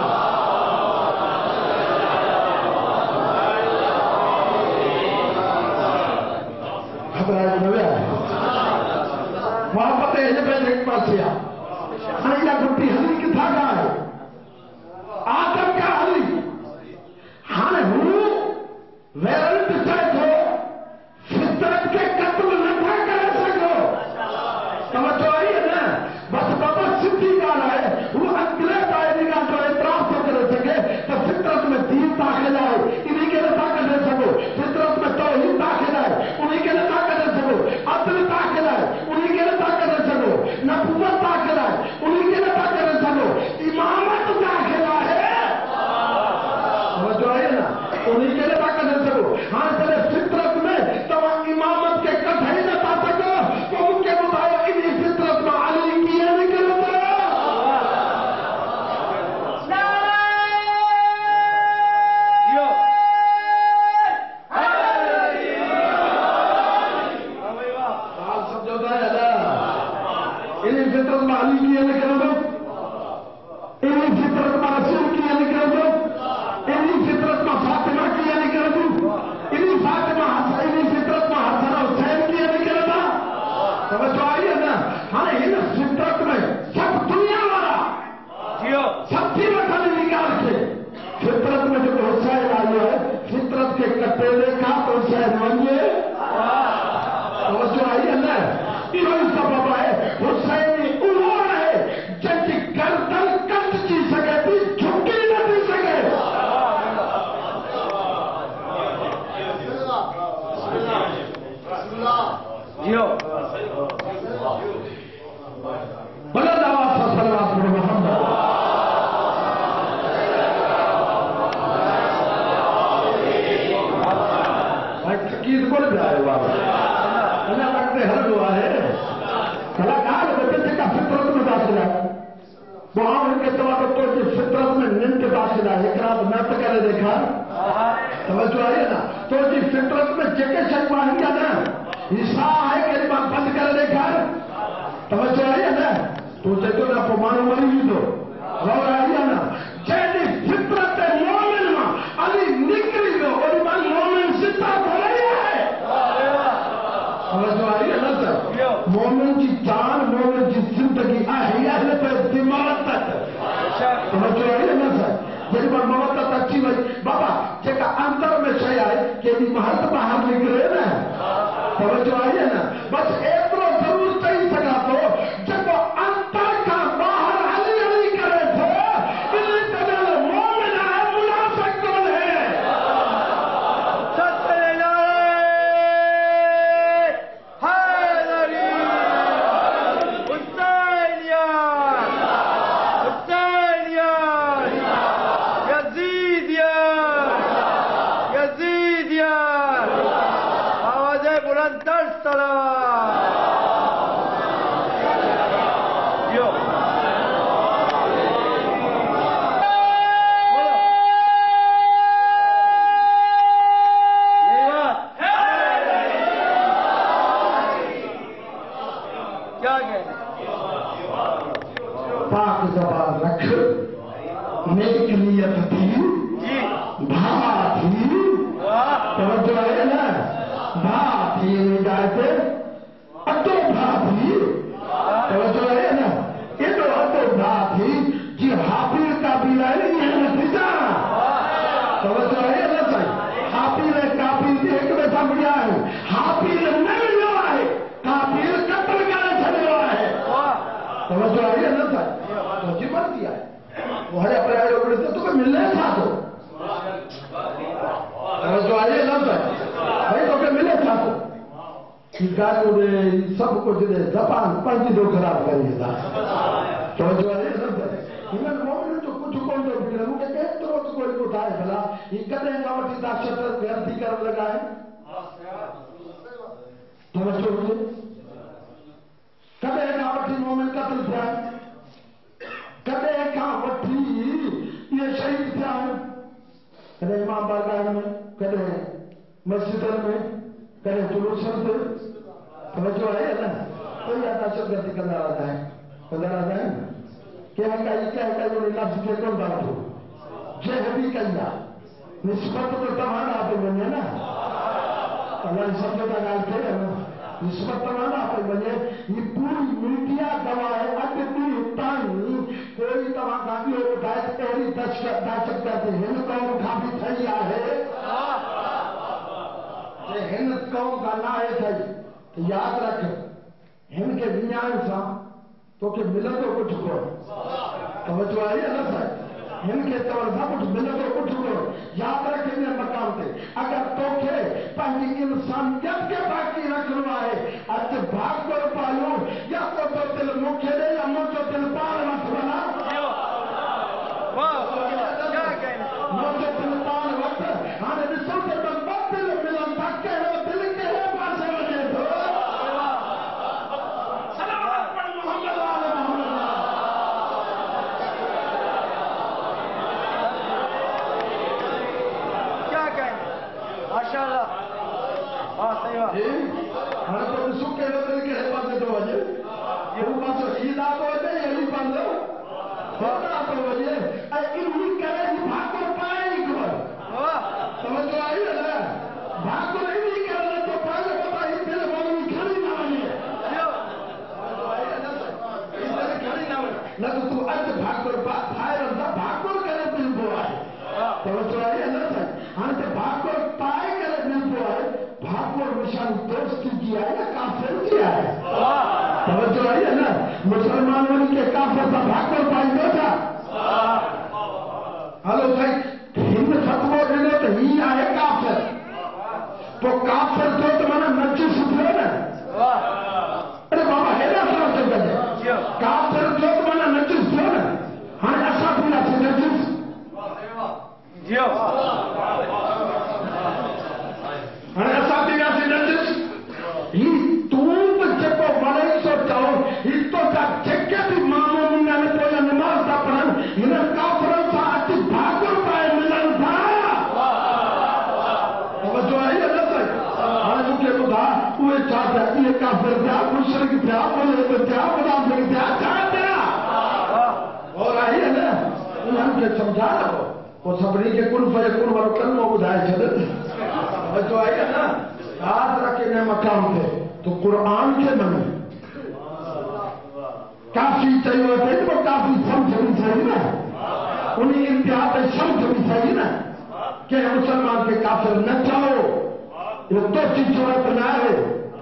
حضرات نبی آئے محبت ہے اہل بیت ایک پاس ہے. خیلہ گھٹی حلی کی تھا گا ہے آدم کا حلی ہاں ہوں ویرنٹ سے جو فطرت کے قتل نہ تھا کر سکو توجہ آئی ہے نا بس بابا صدی گانا ہے وہ اگلے دائری کا جو اعتراف تو کر سکے تو فطرت میں دین داخل آئے انہی کے لئے کر سکو فطرت میں توحید داخل آئے انہی کے لئے کر سکو عدل داخل آئے انہی کے لئے کر سکو نبوت داخل آئے انہی کے لئے کر سکو امامت داخل آئے جو ہے نا انہی کے لئے کر سکو ہاں چلے فطرت میں تو امامت کے کٹھ ہی نہ پا سکو تو ان کے مطابق انہی فطرت میں علی کیا نکل دو فطرت میں علی کیا نکل دو انہی فطرت میں رسول کیا نکل دو انہی فطرت میں فاطمہ کیا نکل دو انہی فاطمہ انہی فطرت میں حسن حسین کیا نکل دو توجہ آئی ہے نا ہاں ان فطرت میں سب دنیا والا سب کی وقت نکال کے فطرت میں جو حسین آئی ہے فطرت کے کٹیلے کا تو حسین بنیے توجہ آئی ہے نا یہ سبب ہے حسینی انہوں ہے جن کی گردن کٹ جی سکے تھی جھکی نہ دی سکے بلند آواز سے صلوات پر محمد تقید کو بھی آئے بابا اللہ لگتے ہر دعا ہے کلاکار بچے کا فطرت میں داخل ہے وہاں ان کے تواتر تو کی فطرت میں نمت داخل ہے اقراب نت کرے دیکھا توجہ آئی ہے نا تو جی فطرت میں جگہ شکوا ہے کیا نا عیسیٰ ہے کلمہ بند کرے دیکھا توجہ آئی ہے نا تو جگہ نا پمانو مری بھی دو اور آئی ہے نا جیدی فطرت مومن ماں علی نکلی دو اور ایمان مومن ستہ بھلائی ہے توجہ آئی ہے نا سر مومن کی جان مومن کی زندگی آئی اہل پر دماغ تک توجہ آئی ہے نا سر جب پر موت تک اچھی بھائی بابا جگہ اندر میں شے آئے کہ بھی محل باہر توجہ آئی ہے نا بس ایترو ضرور چاہیے سکا تو جب وہ انتر کا باہر علی علی کرے تھے دلی تجل مومن ہے منافق کون ہے ستر حیدری حسینیان حسینیان یزیدیان یزیدیان آواز بلندتر سلام یو کیا کہنا پاک زبان رکھ نیک نیت تھی جی بھا تھی واہ توجہ ہے نا بھا تھی نجایتے اٹو بھا تھی توجہ ہے نا یہ تو اٹو بھا تھی جی حافظ کا بھی ہے یہ نتیجہ توجہ ہے نا صحیح حافظ کافی ایک میں سمجھا ہے حافظ نہیں ہوا ہے کافر قتل کرے چلے ہوا ہے توجہ آئی ہے نا صحیح تو جی بن دیا ہے وہ ہے اپنے آئے اوپر سے تو کوئی ملنے تھا تو توجہ آئی ہے نا صحیح بھائی تو کوئی ملنے تھا تو گاڑیوں نے سب کچھ دے زبان پنجی دو خراب کریے تھا توجہ آئی ہے نا صحیح انہوں مومن جو کچھ کون جو بکرے ہوں کہ کہتے رو تو کوئی اٹھائے بھلا یہ کدیں گاوٹی داشت گردی کر لگا ہے توجہ ہوئے کدے گاوٹی مومن قتل تھا کدے گاوٹی یہ شہید تھا کدے امام بارگاہ میں کدے مسجد میں کدے جلوسن سے توجہ ہے نا کوئی آتا شد گردی کرنا رہا ہے کرنا رہا ہے کیا ہے کہی کیا ہے کہی انہیں لفظ کے کون بات ہو جہبی کہیا نسبت تو تمہارا آپ بنے نا اللہ سب کا گال کرے نا نسبت تمہارا آپ بنے یہ پوری میڈیا گواہ ہے ادبی تانی کوئی تمہاں کافی ہو اٹھائے پہلی داشت کرتے ہیں ہند قوم کافی تھئی آئے ہند قوم کا نا ہے تھئی یاد رکھ ہند کے بنیان سا تو کہ ملت ہو کچھ کو توجہ آئی ہے نا صاحب ہن کے طور سا کچھ ملت ہو کچھ کو یاد رکھیں گے مقام تے اگر تو کہ پہلی انسانیت کے باقی رکھنا ہے اچھ بھاگ کر پالو یا تو تو دل مکھے دے یا مجھو دل پال مت بنا کیا کہنا مجھو دل پال وقت ہانے بسو کے تن بہت دل ملن تھکے ہو دل کے ہے پاسے وجہ تو ماشاءاللہ ہاں صحیح بات ہاں تو سکے بدل کے ہے پاسے تو وجہ یہ پاسے عید آپ ہوتے ہیں یہی پاسے ہوتا آپ وجہ اے انہی کرے ہی بھاگ کو پائے نہیں کبھر سمجھو آئی ہے نا بھاگ کو نہیں کرے تو پائے پتا ہی پھر بولنی کھڑی نہ بنی سمجھو آئی ہے نا اس طرح کھڑی نہ بنی نہ تو تو اج بھاگ کو پائے رہتا بھاگ کو کرے پھر بو آئے سمجھو آئی ہے نا ہاں تو بھاگ کو پائے کرے پھر بو آئے بھاگ کو نشان دوست کیا ہے یا کافر کیا ہے توجہ آئی ہے نا مسلمانوں کے کافر کا بھاگ کو پائی دو تھا ہلو بھائی ہند فتوہ دینے تو ہی آئے کافر تو کافر تو تمہارا نچی سکھلے نا ارے بابا ہے نا سر سے کہتے کافر تو تمہارا نچی سکھلے نا ہاں ایسا پورا سے نچی جیو ہاں ایسا پورا سے نچی یہ توپ جب بڑے سو چاہو یہ تو کا چکے بھی ماموں منہ نے تو یہ نماز دا پڑھن انہیں کافروں سا اچھی بھاگل پائے ملن تھا توجہ آئی ہے نا سر ہاں جو کہ خدا اوے چاہتا ہے یہ کافر تھا مشرک تھا بولے تھا منافق تھا چاہتا اور آئی ہے نا انہیں ہم کے سمجھا رہا ہو وہ سبری کے کن فیکن والو کلمہ بدھائے چھتے توجہ آئی ہے نا یاد رکھنے مقام تھے تو قرآن کے منع کافی چاہیے ہوتے ہیں وہ کافی سمجھ بھی چاہیے نا انہیں انتہا پہ سمجھ بھی چاہیے نا کہ مسلمان کے کافر نہ چاہو یہ تو چیز صورت نہ ہے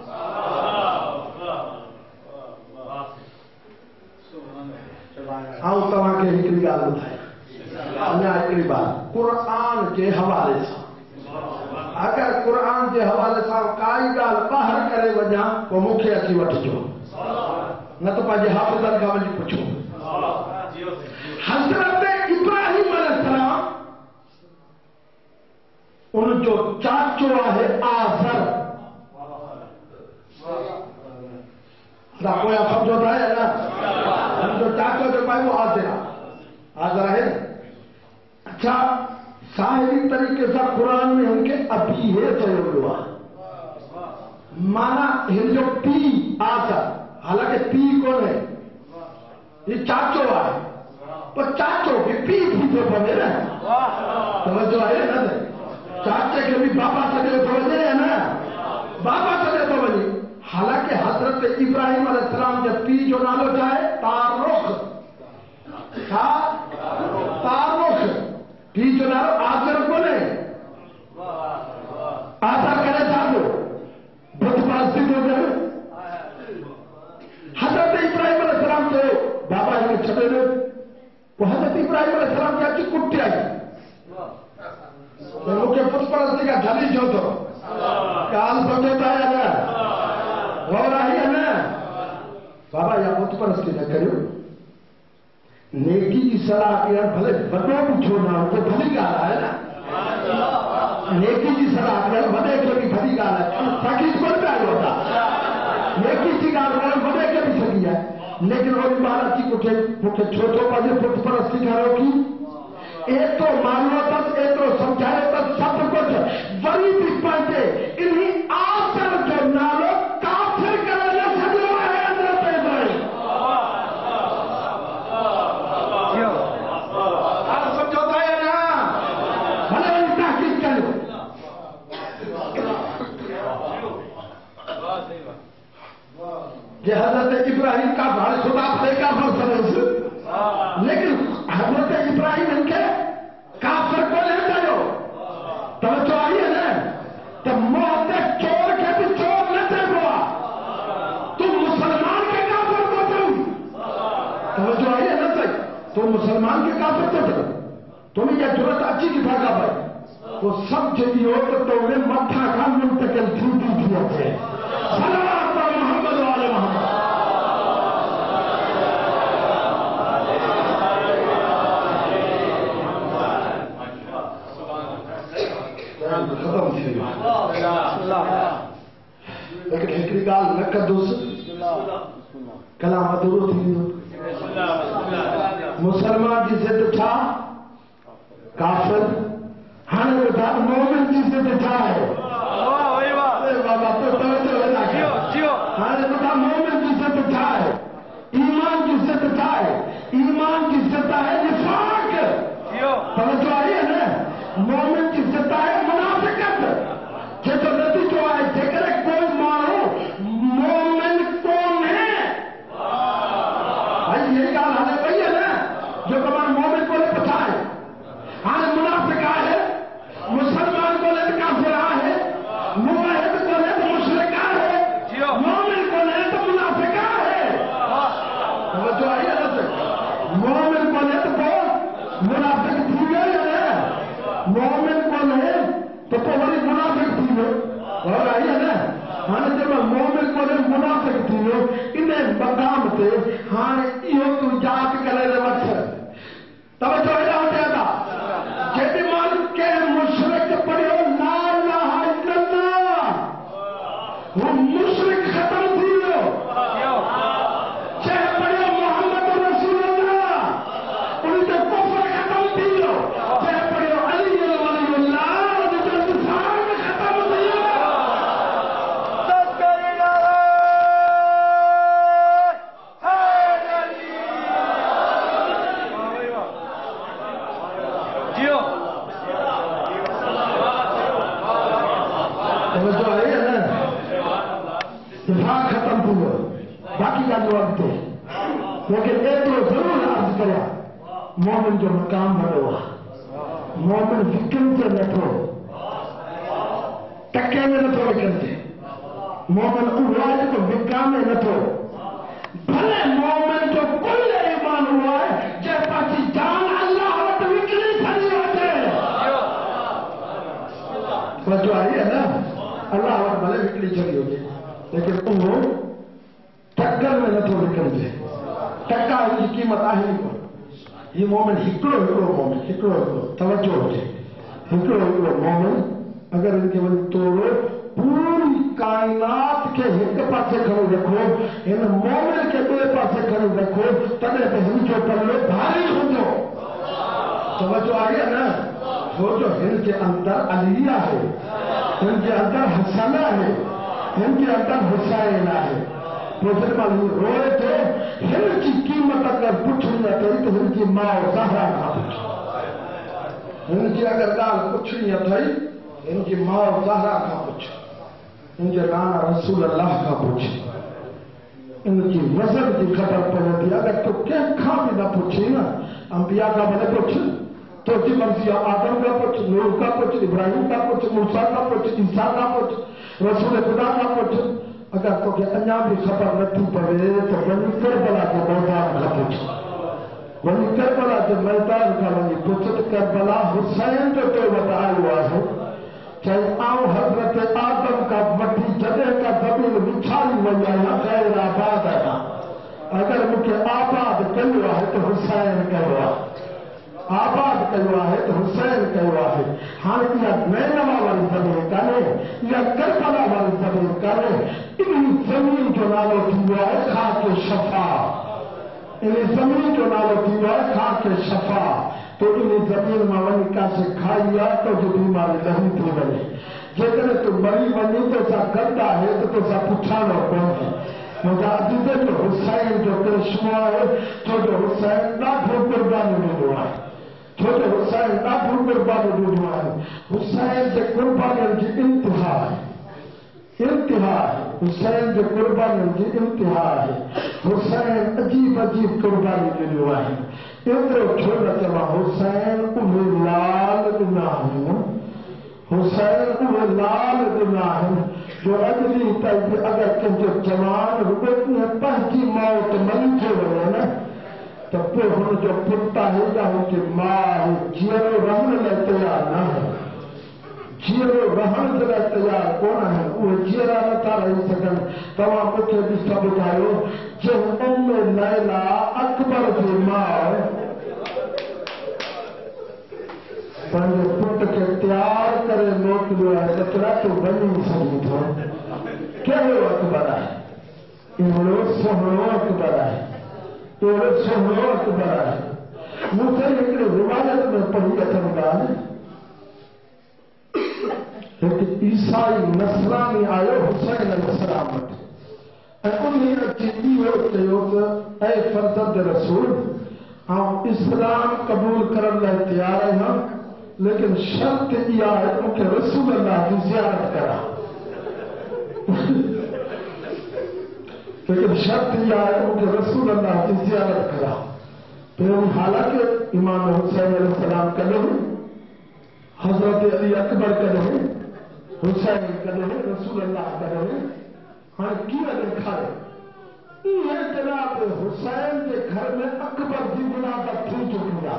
آؤں تمہاں کے ہکری گال بتائے انا ہکری بات قرآن کے حوالے سے اگر قرآن کے حوالے سے کائی گال باہر کرے وجہ وہ مکھے اچھی وٹ جو نہ تو پاجے حافظان کا وجہ پچھو حضرت ابراہیم علیہ السلام ان جو چاچو ہے آزر دا کوئی سمجھو تھا ہے نا ان جو چاچو جو پائے وہ آزر آزر ہے اچھا ظاہری طریقے سے قرآن میں ان کے ابھی ہے چلو ہوا مانا ہن جو پی آزر حالانکہ پی کون ہے یہ چاچو ہے پر چاچو بھی پی بھی تو بنے نا توجہ ہے نا چاچے کے بھی بابا سجے تو بنے ہے نا بابا سجے تو بنے حالانکہ حضرت ابراہیم علیہ السلام جب پی جو نالو جائے تارخ تارخ پی جو نالو آزر بنے آزر کرے چاہو بہت پاسدی ہو جائے حضرت ابراہیم علیہ السلام جو بابا ہمیں چھتے دے وہ حضرت ابراہیم علیہ السلام کی اچھی کٹی آئی میں مجھے پت پرستی کا جھلی جو تو کال سمجھتا ہے نا ہو رہی ہے نا بابا یا پت پرستی نہ کریو نیکی کی صلاح کیا بھلے بڑوں بھی چھوڑنا ہو تو بھلی گالا ہے نا نیکی کی صلاح کیا بڑے کے بھی بھلی گالا ہے تاکیز بڑھ پہ آئی ہوتا نیکی کی گالا ہے بڑے کے بھی سکی ہے لیکن وہ عبارت کی کچھ مجھے چھوٹوں پاجے پت پرستی کرو کی ایک تو مانو تک ایک تو سمجھائے تک سب کچھ بڑی بھی پہنچے انہی آسر جو نالو کافر کرنے سجو ہے اندر پیدا ہے آپ سمجھوتا ہے نا بھلے ان تحقیق کرو یہ حضرت ابراہیم کا بھائی خدا بھلے کا فرصل لیکن حضرت ابراہیم ان کے کافر کو لے جائو توجہ آئی ہے نا تو موت چور کے بھی چور نہ دے ہوا تم مسلمان کے کافر کو دوں توجہ آئی ہے نا صحیح تم مسلمان کے کافر کو دوں تمہیں یہ ضرورت اچھی کی بھاگا بھائی وہ سب چیزی ہو تو تمہیں مٹھا کا منتقل جھوٹی دیا ہے صلوات محمد والے محمد ختم تھی لیکن ہکری گال نہ کدوس کلام ادھورو تھی مسلمان کی ضد تھا کافر ہاں بیٹا مومن کی ضد تھا ہے بابا تو توجہ ہے ہاں بیٹا مومن کی ضد تھا ہے ایمان کی ضد تھا ہے ایمان کی ضد ہے نفاق توجہ آئی ہے نا مومن کی ضد ہے منافقت کہ تو نتیجہ ہے جگر کوئی مانو مومن کون ہے بھائی یہ گال ہمیں بھائی ہے نا جو کمان مومن کو لے پچھائے ہاں منافق ہے مسلمان کو لے کافر ہے موحد کو لے تو مشرک ہے مومن کو لے تو منافق ہے توجہ آئی ہے نا مومن کو لے تو کون منافق تھی گئی ہے مومن کو لے تو تو بڑی منافق تھی ہو اور آئی ہے نا ہاں جب مومن کو لے منافق تھی ہو انہیں مقام تھے ہاں یہ تو جات کرے دے مقصد توجہ ہے ہوتے تھا جیسے مان کے مشرک پڑھو لا الہ الا اللہ وہ مشرک ختم تھی ہو چاہے پڑھو محمد رسول اللہ ان کے کفر ختم تھی ہو چاہے پڑھو علی ولی اللہ ان کے انتفاق ختم تھی ہو تذکر نعرہ حیدری جیو توجہ آئی ہے نا دفاع ختم تھی ہو باقی کا جواب تھے لیکن ایک تو ضرور عرض کریا مومن جو مقام بڑھو مومن وکن سے نٹھو ٹکے میں نٹھو وکن سے مومن اڑائے تو وکا میں نٹھو بھلے مومن جو کل ایمان ہوا ہے وجہ آئی ہے نا اللہ اور بھلے وکڑی چلی ہوگی لیکن وہ ٹکر میں نہ تو نکل جائے ٹکا ان کی قیمت آہی نہیں کو یہ مومن ہکڑو ہکڑو مومن ہکڑو ہکڑو توجہ ہو جائے ہکڑو ہکڑو مومن اگر ان کے وجہ توڑو پوری کائنات کے ایک پاسے کھڑو رکھو ان مومن کے دو پاسے کھڑو رکھو تنے پہ ہم جو پلے بھاری ہو جاؤ توجہ آ گیا نا وہ جو ان کے اندر علیہ ہے ان کے اندر حسنہ ہے ان کے اندر حسین ہے پروفیسر معلوم روئے تھے ہن کی قیمت اگر پوچھنی ہے تو ہن کی ماں و زہرا کا پوچھ ہن کی اگر گال پوچھنی ہے تو ان کی ماں و زہرا کا پوچھ ان کے نانا رسول اللہ کا پوچھ ان کی وزن کی خبر پڑتی اگر تو کیا کھا بھی نہ پوچھی نا انبیاء کا بنے پوچھ تو کی مرضی آدم کا پوچھ نوح کا پوچھ ابراہیم کا پوچھ موسیٰ کا پوچھ عیسیٰ کا پوچھ رسول خدا کا پوچھ اگر تو کہ انجام بھی خبر نہ تھی پڑے تو ونی کربلا کے میدان کا پوچھ ونی کربلا کے میدان کا ونی پوچھ کربلا حسین جو تو بتایا ہوا ہے چاہے آؤ حضرت آدم کا مٹی جگہ کا زمین بچھائی وجہ غیر آباد ہے اگر مجھے آباد کروا ہے تو حسین کروا آباد کروا ہے تو حسین کروا ہے ہاں یا نینوا والی زمین کرے یا کربلا والی زمین کرے انہی زمین جو نالو کیا ہے خاک شفا انہی زمین جو نالو کیا ہے خاک شفا تو انہی زمین ماونی کا سے کھائیا تو جو بیماری نہیں تھی بنے جتنے تو مری بنی تو سا گردہ ہے تو تو سا پچھانا کون ہے مجھے عزیزے جو حسین جو کرشمہ ہے تو جو حسین نہ بھول قربانی میں ہوا ہے تو جو حسین نہ بھول قربانی میں ہوا ہے حسین سے قربانی کی انتہا ہے انتہا ہے حسین سے قربانی کی انتہا ہے حسین عجیب عجیب قربانی کے ہوا ہے ادھر چھوڑا چلا حسین انہیں لال گناہ حسین انہیں لال گناہ جو اگلی تیب اگر کنجو جوان رکت نے پہنچی موت من کے ہوئے نا تو پھر ہم جو پتا ہے یا ہوں کہ ماں جیرو رہن لے تیار نہ ہے جیرو رہن لے تیار کون ہے وہ جیرا نہ تھا رہی سکن تمام مجھے بھی سب جائے جب ام لیلہ اکبر کی ماں پہلے پٹ کے تیار کرے موت لیا ہے سترہ تو بنی سنی تھا کیا وہ اکبر ہے انہوں سہنو اکبر ہے انہوں سہنو اکبر ہے مجھے ایک روایت میں پڑھی اتنگا ہے ایک عیسائی نصرانی آئے حسین علیہ السلام انہیں اچھی ہوتے ہوتے اے فرزند رسول ہم اسلام قبول کرنے لئے تیار ہیں لیکن شرط یہ ہے کہ رسول اللہ کی زیارت کرا لیکن شرط یہ ہے کہ رسول اللہ کی زیارت کرا پھر حالانکہ امام حسین علیہ السلام کا لئے حضرت علی اکبر کا لئے حسین کا لئے رسول اللہ کا لئے ہاں کیا دیکھا ہے یہ جناب حسین کے گھر میں اکبر کی منافت تھی چکا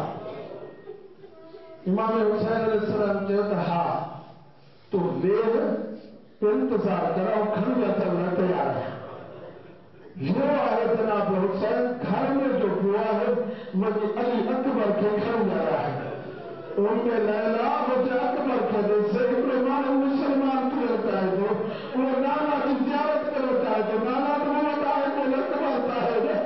امام حسین علیہ السلام جو کہا تو لے انتظار کرا اور کھڑ جاتا ہوا تیار ہے جو آئے جناب حسین گھر میں جو ہوا ہے مجھے علی اکبر کے کھڑ جا رہا ہے ان میں لیلا مجھے اکبر کے دل سے امام مسلمان تو ہوتا ہے جو وہ نانا کی زیارت کر ہوتا ہے جو نانا تو ہوتا ہے وہ اکبر ہوتا ہے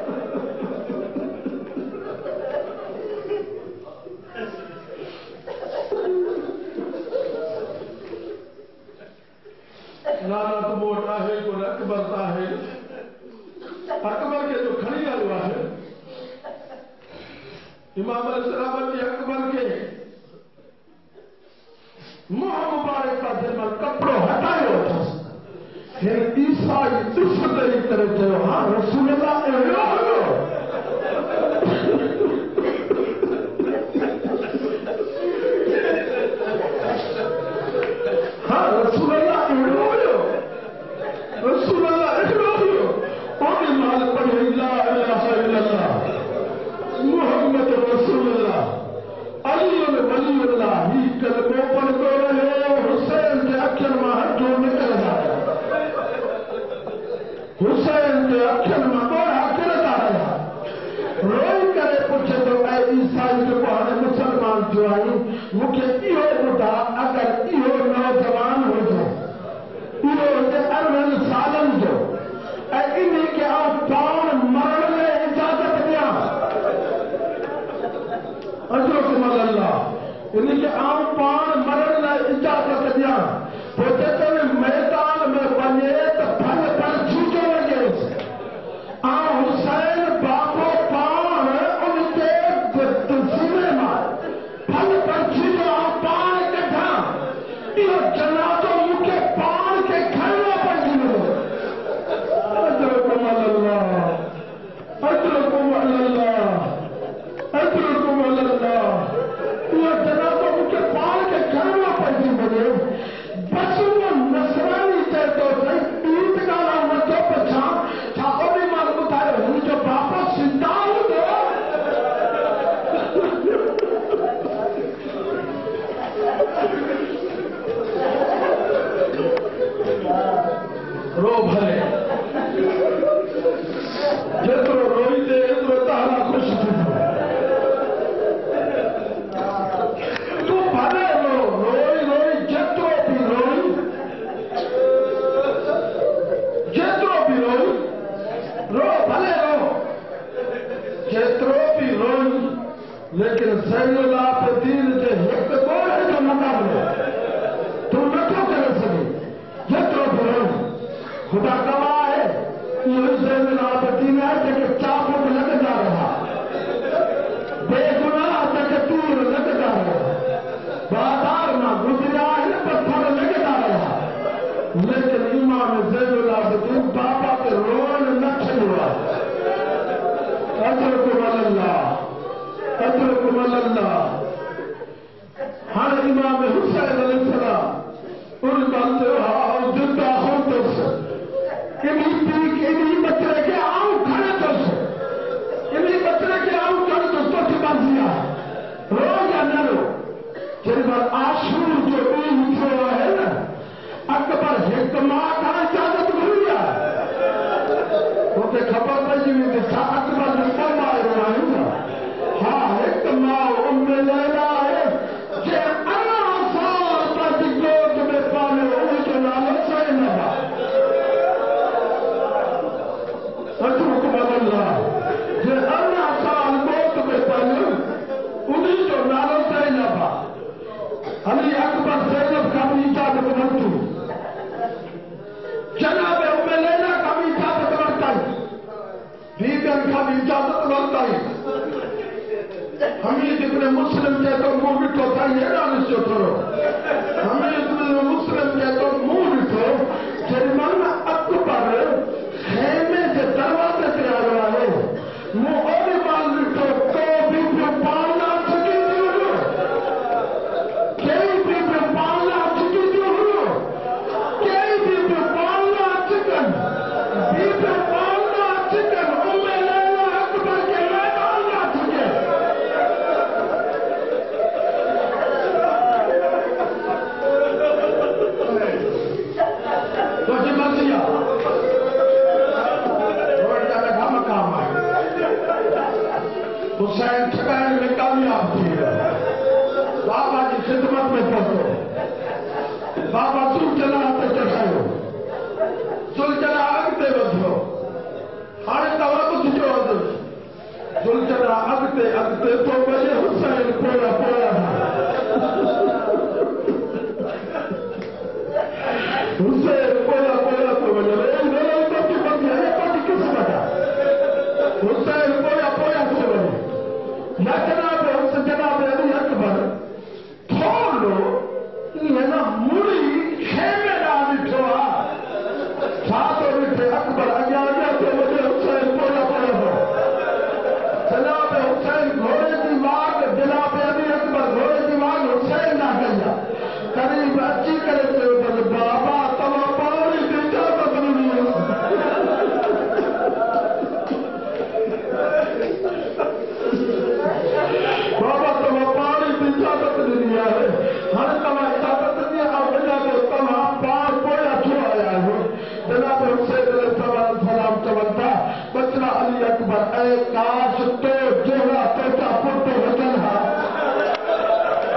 نانا تو موٹا ہے کوئی اکبر تا ہے اکبر کے جو کھڑی ہوا ہے امام علیہ السلام کے اکبر کے منہ مبارک کا دل میں کپڑوں ہٹائے ہوتا پھر عیسائی اس طریقے کرتے ہو ہاں رسول اللہ نے ہو ہاں رسول اللہ نے ہو رسول اللہ نے ہو اور مال پڑھے لا الہ الا اللہ محمد رسول اللہ علی ولی اللہ ہی کلموں پڑھ دو رہے حسین کے आई मूंखे इहो ॿुधा अगरि इहो नौजवान हुजे इहो हुजे अरिड़हनि सालनि जो ऐं इन खे आउं पाण मरण लाइ इजाज़त ॾियां अजरकुम अल्लाह इन खे आउं पाण मरण लाइ इजाज़त ॾियां पोइ जेकॾहिं मैदान में वञे त फल पर छूटो लॻेसि आउं हुसैन बाबो पाण उन जे सीने मां फल पर छूटो आउं पाण कढां इहो जनाज़ो मूंखे पाण खे खणणो पइजी वेंदो अजरकुम अल्लाह अजरकुम अल्लाह अजरकुम अल्लाह इहो जनाज़ो मूंखे पाण खे खणणो पइजी वञे बस उहो नसरानी चए थो साईं ईद ॻाल्हाए नथो पुछां छा ओॾी महिल ॿुधायो हुन जो बापो सिधा हूंदो रो भले जेतिरो रोईंदे एतिरो तव्हां ख़ुशि थींदो तूं भले रो रोई रोई जेतिरो बि रोई जेतिरो बि रोई रो भले रो जेतिरो बि रोई लेकिन ज़ैनुल आबिदीन जे हिकु ॻोढ़े जो मुक़ाबिलो तूं नथो करे सघे जेतिरो बि रोई ख़ुदा गवाह आहे इहो ज़ैनुल आबिदीन आहे जेके चाबुक लॻंदा रहा बेगुनाह जेके तीर लॻंदा रहा बाज़ार मां गुज़रिया आहिनि पत्थर लॻंदा रहा लेकिन इमाम ज़ैनुल आबिदीन बाबा ते रोअण न छॾियो आहे अजरकुम अल्लाह अजरकुम अल्लाह हाणे इमाम हुसैन अलैहिस्सलाम उन बांधो हा जिंदा हूंदुसि इन्ही पीउ इन्ही बचिरे खे आउं खणंदुसि इन्ही बचिरे खे आउं खणंदुसि तोखे मर्ज़ी आहे रो या न रो जेॾी महिल आशूर जो ॾींहुं थियो आहे न अकबर हिकु मां खां इजाज़त घुरी आहे तोखे ख़बर पइजी वेंदी छा अकबर जो कमु आयो आहे न हा हिकु मां उम्मे लैला आहे जे अरिड़हं साल पंहिंजी गोद में पालियो उन जो नालो ज़ैनब आहे अजरकुम अल्लाह जे अरिड़हं साल गोद में पालियो उन जो नालो ज़ैनब आहे अली अकबर ज़ैनब खां बि इजाज़त वरिती जनाब उम्मे लैला खां बि इजाज़त वरिताई बीबियुनि खां बि इजाज़त वरिताई हमीद इब्न मुस्लिम चए थो मूं ॾिठो साईं हेॾा ॾिसो थोरो हमीद इब्न मुस्लिम चए थो मूं ॾिठो जेॾी महिल अकबर खेमे जे दरवाज़े ते आयो आहे मूं ओॾी महिल ॾिठो को बि पियो पालना छिकी थियो हुयो केई बि पियो पालना छिकी थियो हुयो केई बि पियो पालना छिकनि बि पियो पालना छिकनि उम्मे लैला अकबर खे न पालना छिके तुंहिंजी मर्ज़ी आहे रोड जा ॾाढा मक़ाम आहे हुसैन ठॻाइण में कामयाब थी वियो बाबा जी ख़िदमत में पहुतो बाबा सुलझना ते चढ़ायो सुलझना अॻिते वधियो हाणे तव्हां ॿुधिजो सुलझना अॻिते अॻिते थो वञे हुसैन पोयां पोयां हुसैन पोयां पोयां थो वञे क़िस्मत आहे हुसैन पोयां पोयां थो वञे न जनाब हुसैन जनाब अली अकबर थोरो ईअं न मुड़ी खेमे ॾांहुं ॾिठो आहे छा थो ॾिठे अकबर अॻियां अॻियां थो वञे हुसैन पोयां पोयां थो जनाब हुसैन घोड़े जी वाग जनाब अली अकबर घोड़े जी वाग हुसैन न कई आहे करीब अची करे चयो त बाबा तव्हां पाण ई इजाज़त ॾिनी बाबा तव्हां पाण ई इजाज़त ॾिनी आहे हाणे तव्हां इजाज़त ॾिनी आहे वञा तव्हां पाण पोयां छो आया आहियो जनाब हुसैन अलैहिस्सलाम चवनि था बचड़ा अली अकबर ऐं काश तो जहिड़ा तुंहिंजा पुट हुजनि हा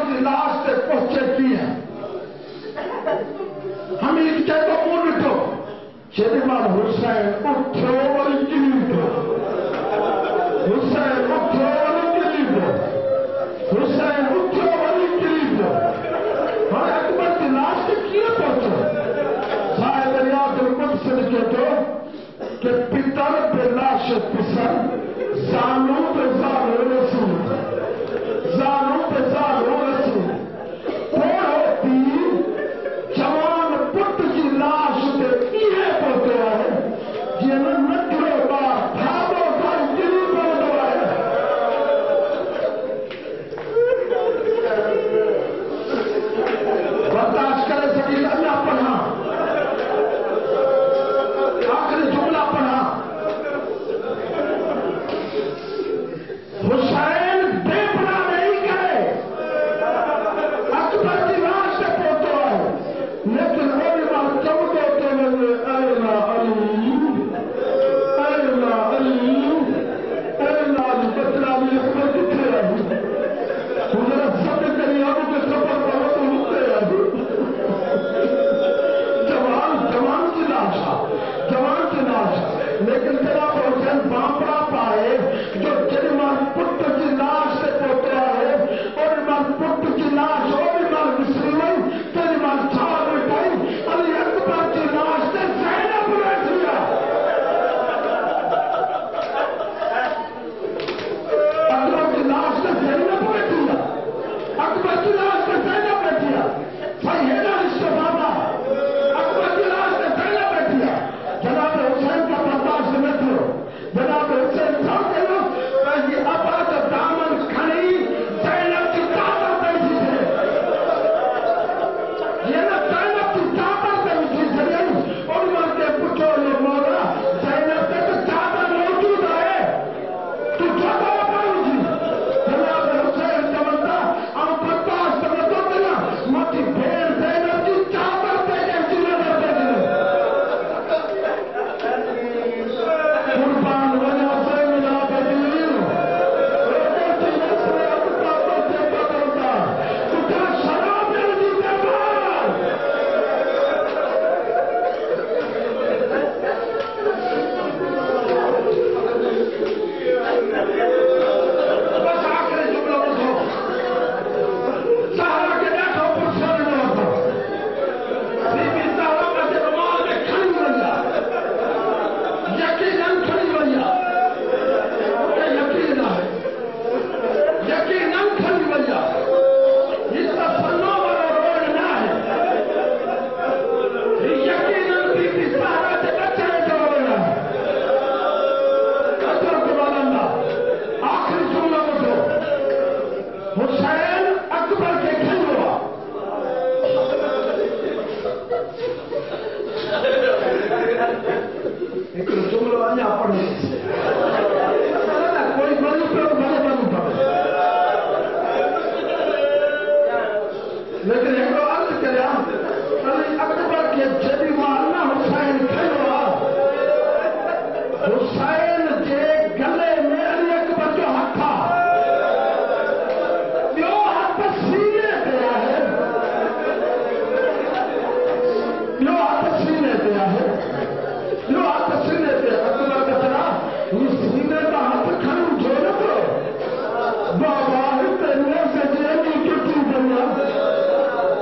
کی لاش سے پہنچے کی ہیں ہم ایک چاہے تو منہ نٹو شریمان حسین اٹھو اور انجلی دو حسین اٹھو اور انجلی دو حسین اٹھو اور انجلی دو اور اکبر کی لاش سے کیوں پہنچو صاحب ریاض القدس سے لکھے تو کہ پتر پہ لاش پسند زانو پہ زانو رسول زانو پہ زانو رسول کوڑ ہوتی جوان پت کی لاش پہ یہ پہنچو ہے یہ نکلے بار بھاگو بھائی دلی پہنچو ہے برداشت کرے سکی اللہ پڑھا آخری جملہ پڑھا حسین بے پناہ نہیں گئے اکبر کی لاش سے پہنچو ہے لیکن علماء کم کہتے ہیں اینا علی اینا علی اینا علی بچنا علی اکبر کتنے رہی حضرت سب کری آبو کے سفر پہنچ تو ہوتے رہی جوان جوان کی لاش جوان کی لاش لیکن جناب حسین بامبرا پائے جو جنمان پت کی لاش سے پہنچا ہے اور ایمان پت کی لاش اور ایمان مسلمان جنمان چھاڑ اٹھائی علی اکبر کی لاش سے زینب بیٹھیا اکبر کی لاش سے زینب بیٹھیا اکبر کی لاش سے زینب بیٹھیا سیدہ استفادہ اکبر کی لاش سے زینب بیٹھیا جناب حسین کا برداشت نہ کرو جناب حسین صاحب کہو کہ ابا جو دامن کھڑی زینب کی چادر بیٹھی تھے یہ نا زینب کی چادر بیٹھی تھے اور مر کے پوچھو یہ مولا زینب سے تو چادر موجود ہے تو چادر اپاؤں جی جناب حسین سمجھتا ہم برداشت نہ تو دینا مجھے بھیڑ زینب کی چادر پہ کیسی نظر دے دیں قربان وجہ سے ملا بدیل روٹی نسل ابتا تو جبا کرتا تجھا شراب جلدی دیوار بس آخری جملہ بسو سہارا کے بیٹھو پرسان میں ہوتا بی بی سہارا کا سے رومال میں کھڑی بنیا یقیناً کھڑی بنیا یہ یقین ہے یقیناً کھڑی بنیا اس کا سنو والا روڈ نہ ہے یقیناً بی بی سہارا سے بچہ ہے جو بنا ہے قدر قبال اللہ آخری جملہ بسو حسین اکبر کے کھل ہوا ایک جملہ آیا پڑھنے کوئی بڑی پر بڑے بڑی پڑھے لیکن ایک عرض کریا علی اکبر کے جبی مارنا حسین کھلوا حسین جے گلے میں علی اکبر جو ہاتھ تھا جو ہاتھ سینے دیا ہے جو ہاتھ سینے دیا ہے جو ہاتھ سینے دیا اکبر کا طرح یہ سینے کا ہاتھ کھڑوں چھوڑ دو بابا اتنے سے جیلی کٹی بنیا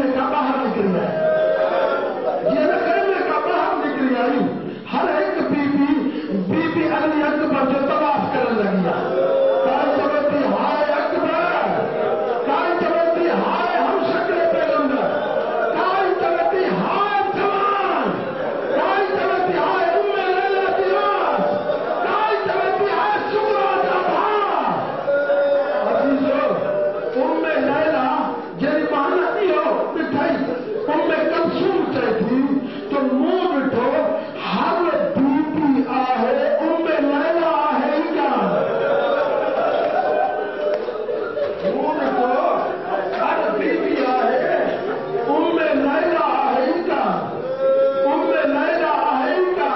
خیمے کا باہر نکل آئے یہ خیمے کا باہر نکل آئی ہر ایک بی بی بی بی علی اکبر جو طواف کرنے لگیا کائی چلتی ہائے اکبر کائی چلتی ہائے ہم شکل پیغمبر کائی چلتی ہائے جوان کائی چلتی ہائے ام لیلہ دیاس کائی چلتی ہائے شکرہ جابھا عزیزو ام لیلہ جنی مانا دیو بٹھائی ام کلثوم چاہی تھی تو منہ بٹھو ہر بی بی آہے ام لیلہ آہے ہی کیا منہ بٹھو ہر بی بی آہے ام لیلہ آہے ہی کیا ام لیلہ آہے ہی کیا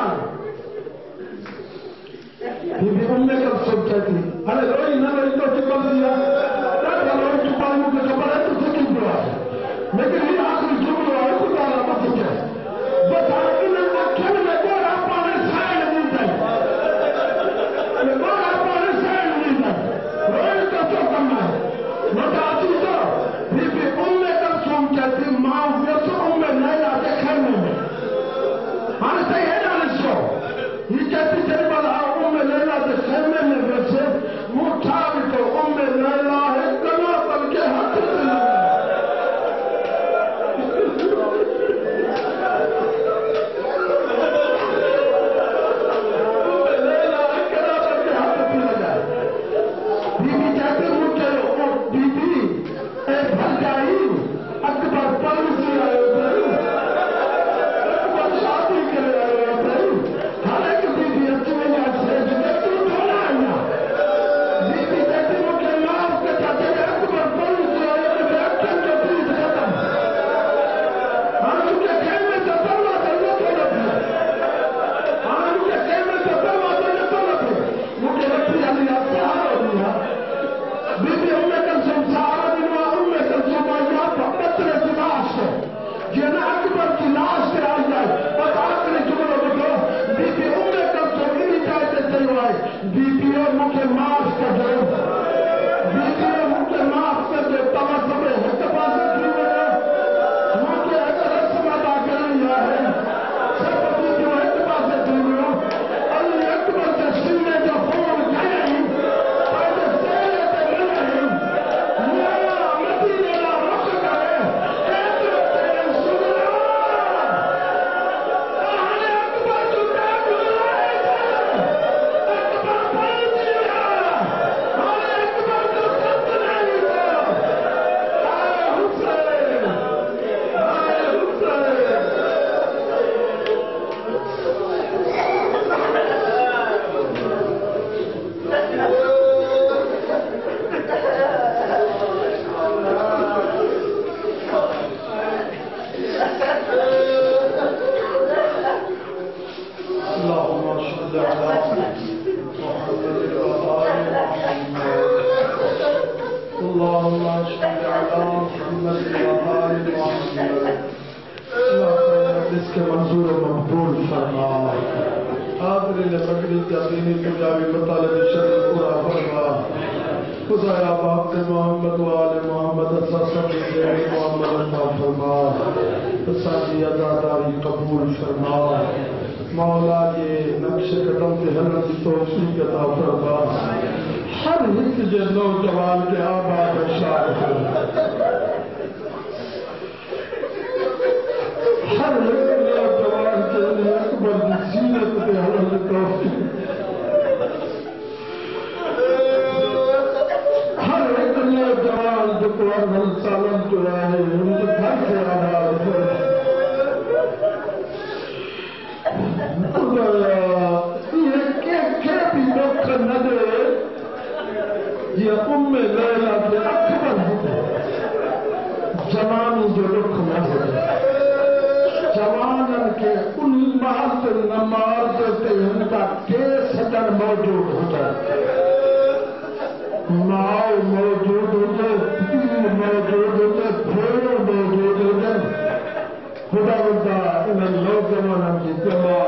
بی بی ام کلثوم چاہی تھی ارے روئی نہ روئی تو چکل دیا روئی چپائی مجھے جو پڑے تو سکی پڑا لیکن یہ آخری جملہ ہے تو دارا پتہ ہے بس آخری میں کھل میں گورا پانے سائن نہیں دیں میں گورا پانے سائن نہیں دیں روئی تو جو کرنا ہے بس آتی تو بی بی ام کلثوم کہتی ماں ہوئے تو ام لیلہ کے خیمے میں ہاں صحیح ہے نا لسو یہ کہتی چلی بلا ام لیلہ کے خیمے میں ویسے مٹھا بھی تو ام لیلہ ہے کنا پر کے ہاتھ سے لگا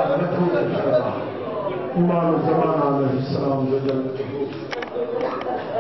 ایمان زمان علیہ السلام جو جلد